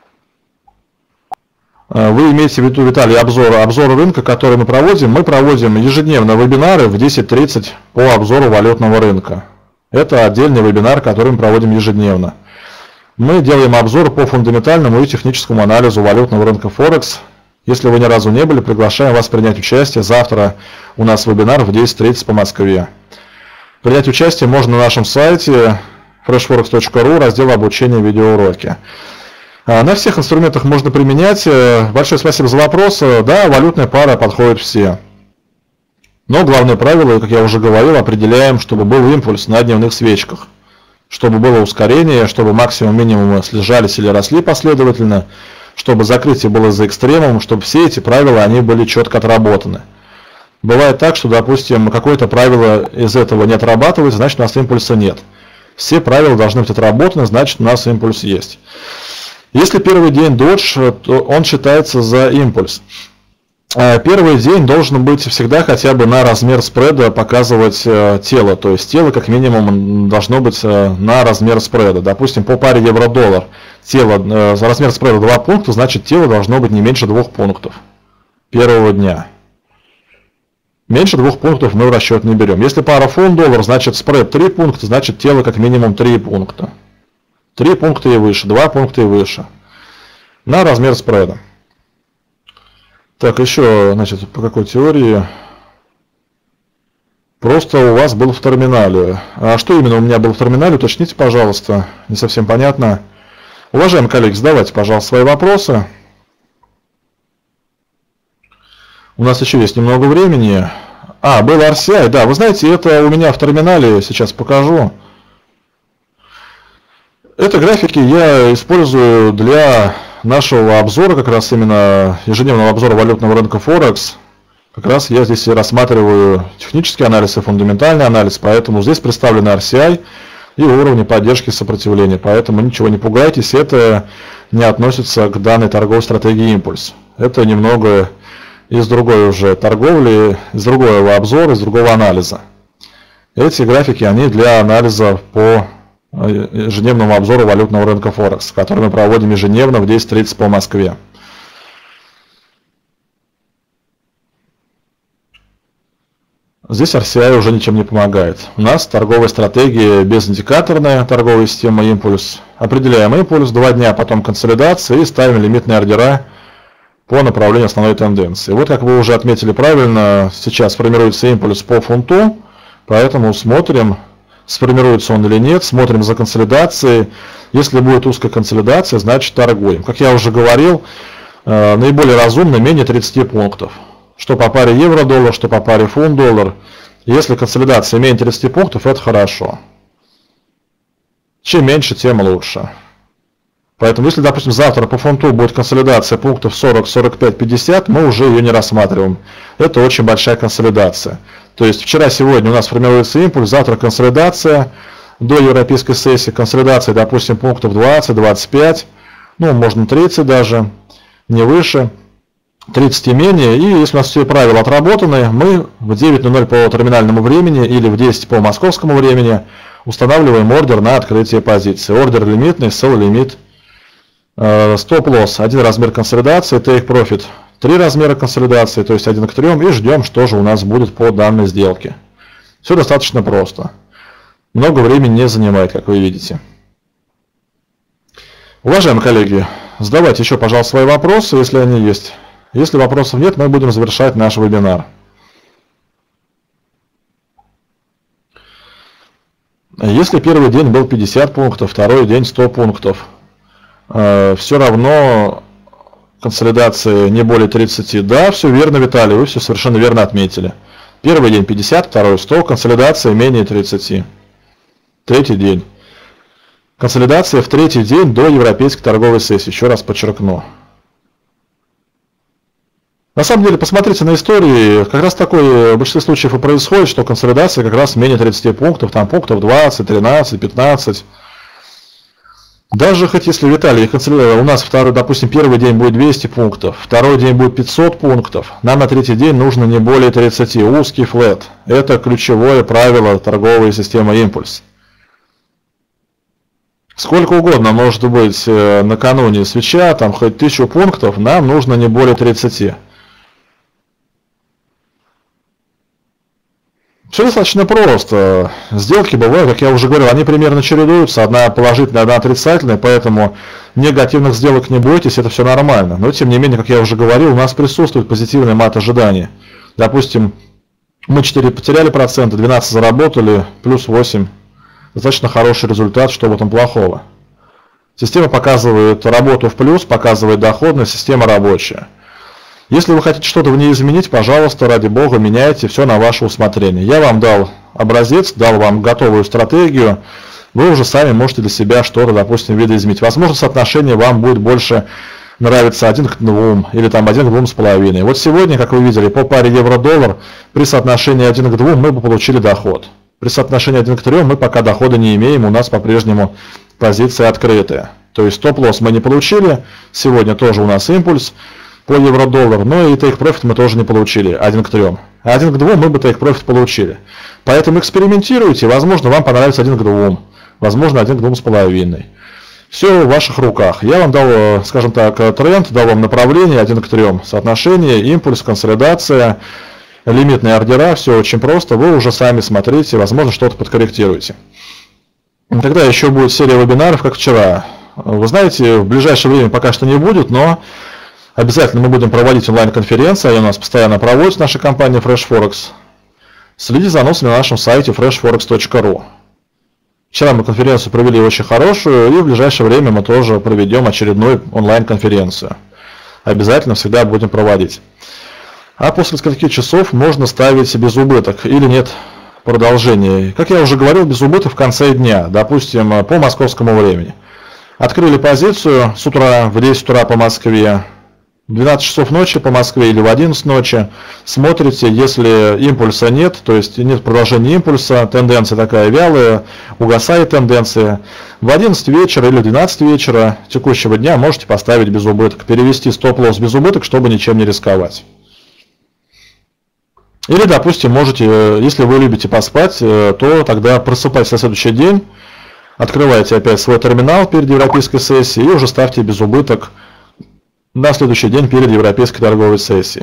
Вы имеете в виду, Виталий, обзор, обзор рынка, который мы проводим? Мы проводим ежедневно вебинары в десять тридцать по обзору валютного рынка. Это отдельный вебинар, который мы проводим ежедневно. Мы делаем обзор по фундаментальному и техническому анализу валютного рынка Форекс. Если вы ни разу не были, приглашаем вас принять участие. Завтра у нас вебинар в десять тридцать по Москве. Принять участие можно на нашем сайте фреш форекс точка ру, раздел обучения видеоуроки. На всех инструментах можно применять. Большое спасибо за вопрос. Да, валютная пара подходит все. Но главное правило, как я уже говорил, определяем, чтобы был импульс на дневных свечках. Чтобы было ускорение, чтобы максимум минимумы снижались или росли последовательно, чтобы закрытие было за экстремумом, чтобы все эти правила они были четко отработаны. Бывает так, что, допустим, какое-то правило из этого не отрабатывается, значит у нас импульса нет. Все правила должны быть отработаны, значит у нас импульс есть. Если первый день додж, то он считается за импульс. Первый день должен быть всегда хотя бы на размер спреда показывать тело. То есть тело как минимум должно быть на размер спреда. Допустим, по паре евро-доллар тело, размер спреда два пункта, значит тело должно быть не меньше двух пунктов первого дня. Меньше двух пунктов мы в расчет не берем. Если пара фунт-доллар, значит спред три пункта, значит тело как минимум три пункта. три пункта и выше, два пункта и выше. На размер спреда. Так, еще, значит, по какой теории? Просто у вас был в терминале. А что именно у меня было в терминале, уточните, пожалуйста. Не совсем понятно. Уважаемые коллеги, задавайте, пожалуйста, свои вопросы. У нас еще есть немного времени. А, был ар си ай, да, вы знаете, это у меня в терминале, сейчас покажу. Это графики я использую для нашего обзора, как раз именно ежедневного обзора валютного рынка Форекс. Как раз я здесь рассматриваю технический анализ и фундаментальный анализ, поэтому здесь представлены ар си ай и уровни поддержки сопротивления. Поэтому ничего не пугайтесь, это не относится к данной торговой стратегии импульс. Это немного из другой уже торговли, из другого обзора, из другого анализа. Эти графики, они для анализа по ежедневному обзору валютного рынка Форекс, который мы проводим ежедневно в десять тридцать по Москве. Здесь ар си ай уже ничем не помогает. У нас торговая стратегия безиндикаторная, торговая система импульс. Определяем импульс, два дня, потом консолидация и ставим лимитные ордера по направлению основной тенденции. Вот как вы уже отметили правильно, сейчас формируется импульс по фунту, поэтому смотрим, сформируется он или нет, смотрим за консолидацией. Если будет узкая консолидация, значит торгуем. Как я уже говорил, наиболее разумно менее тридцати пунктов. Что по паре евро-доллар, что по паре фунт-доллар. Если консолидация менее тридцати пунктов, это хорошо. Чем меньше, тем лучше. Поэтому, если, допустим, завтра по фунту будет консолидация пунктов сорок, сорок пять, пятьдесят, мы уже ее не рассматриваем. Это очень большая консолидация. То есть вчера-сегодня у нас формируется импульс, завтра консолидация, до европейской сессии консолидация, допустим, пунктов двадцать, двадцать пять, ну, можно тридцать даже, не выше. тридцать и менее, и если у нас все правила отработаны, мы в девять ноль ноль по терминальному времени или в десять по московскому времени устанавливаем ордер на открытие позиции. Ордер лимитный, sell лимит, стоп-лосс, один размер консолидации, take profit, три размера консолидации, то есть один к трем, и ждем, что же у нас будет по данной сделке. Все достаточно просто. Много времени не занимает, как вы видите. Уважаемые коллеги, задавайте еще, пожалуйста, свои вопросы, если они есть. Если вопросов нет, мы будем завершать наш вебинар. Если первый день был пятьдесят пунктов, второй день сто пунктов, все равно консолидация не более тридцати. Да, все верно, Виталий, вы все совершенно верно отметили. Первый день пятьдесят, второй сто, консолидация менее тридцати. Третий день. Консолидация в третий день до европейской торговой сессии, еще раз подчеркну. На самом деле, посмотрите на истории, как раз такое в большинстве случаев и происходит, что консолидация как раз менее тридцати пунктов, там пунктов двадцать, тринадцать, пятнадцать. Даже хоть если, Виталий, у нас второй, допустим, первый день будет двести пунктов, второй день будет пятьсот пунктов, нам на третий день нужно не более тридцати, узкий флэт. Это ключевое правило торговой системы импульс. Сколько угодно может быть накануне свеча, там хоть тысячу пунктов, нам нужно не более тридцати. Все достаточно просто. Сделки бывают, как я уже говорил, они примерно чередуются, одна положительная, одна отрицательная, поэтому негативных сделок не бойтесь, это все нормально. Но тем не менее, как я уже говорил, у нас присутствует позитивный мат ожидания. Допустим, мы четыре потеряли процента, двенадцать заработали, плюс восемь. Достаточно хороший результат, что в этом плохого. Система показывает работу в плюс, показывает доходность, система рабочая. Если вы хотите что-то в ней изменить, пожалуйста, ради бога, меняйте, все на ваше усмотрение. Я вам дал образец, дал вам готовую стратегию, вы уже сами можете для себя что-то, допустим, видоизменить. Возможно, соотношение вам будет больше нравиться один к двум или там один к двум с половиной. Вот сегодня, как вы видели, по паре евро-доллар при соотношении один к двум мы бы получили доход. При соотношении один к трем мы пока дохода не имеем, у нас по-прежнему позиция открытая. То есть стоп-лосс мы не получили, сегодня тоже у нас импульс по евро-доллар, но и take-profit мы тоже не получили, один к трем. А один к двум мы бы take-profit получили. Поэтому экспериментируйте, возможно, вам понравится один к двум, возможно, один к двум с половиной. Все в ваших руках. Я вам дал, скажем так, тренд, дал вам направление один к трем, соотношение, импульс, консолидация, лимитные ордера, все очень просто, вы уже сами смотрите, возможно, что-то подкорректируете. Тогда еще будет серия вебинаров, как вчера. Вы знаете, в ближайшее время пока что не будет, но обязательно мы будем проводить онлайн-конференции, они у нас постоянно проводят, наша компания Fresh Forex. Следите за анонсами на нашем сайте фреш форекс точка ру. Вчера мы конференцию провели очень хорошую, и в ближайшее время мы тоже проведем очередную онлайн-конференцию. Обязательно всегда будем проводить. А после скольких часов можно ставить без убыток или нет продолжения. Как я уже говорил, без убыток в конце дня, допустим, по московскому времени. Открыли позицию с утра в десять утра по Москве, в двенадцать часов ночи по Москве или в одиннадцать ночи, смотрите, если импульса нет, то есть нет продолжения импульса, тенденция такая вялая, угасает тенденция, в одиннадцать вечера или в двенадцать вечера текущего дня можете поставить без убыток, перевести стоп-лосс без убыток, чтобы ничем не рисковать. Или, допустим, можете, если вы любите поспать, то тогда просыпайтесь на следующий день, открывайте опять свой терминал перед европейской сессией и уже ставьте без убыток на следующий день перед европейской торговой сессией.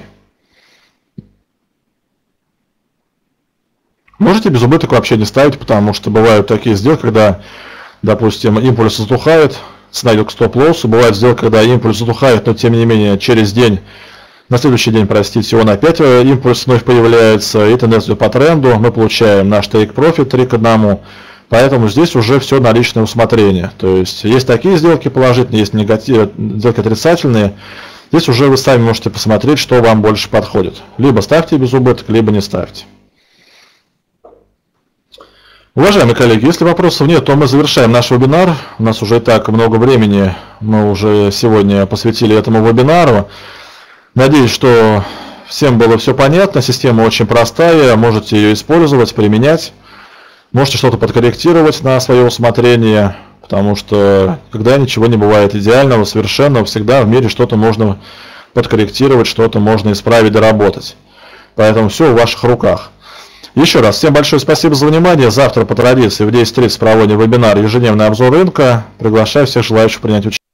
Можете без убыток вообще не ставить, потому что бывают такие сделки, когда, допустим, импульс затухает, цена идет к стоп-лоссу, бывает сделки, когда импульс затухает, но тем не менее через день, на следующий день, простите, он опять импульс вновь появляется, и тенденция по тренду, мы получаем наш take profit три к одному. Поэтому здесь уже все на личное усмотрение. То есть есть такие сделки положительные, есть негативные, сделки отрицательные. Здесь уже вы сами можете посмотреть, что вам больше подходит. Либо ставьте без убыток, либо не ставьте. Уважаемые коллеги, если вопросов нет, то мы завершаем наш вебинар. У нас уже и так много времени мы уже сегодня посвятили этому вебинару. Надеюсь, что всем было все понятно. Система очень простая, можете ее использовать, применять. Можете что-то подкорректировать на свое усмотрение, потому что когда ничего не бывает идеального, совершенного, всегда в мире что-то можно подкорректировать, что-то можно исправить, доработать. Поэтому все в ваших руках. Еще раз, всем большое спасибо за внимание. Завтра по традиции в десять тридцать проводим вебинар «Ежедневный обзор рынка». Приглашаю всех желающих принять участие.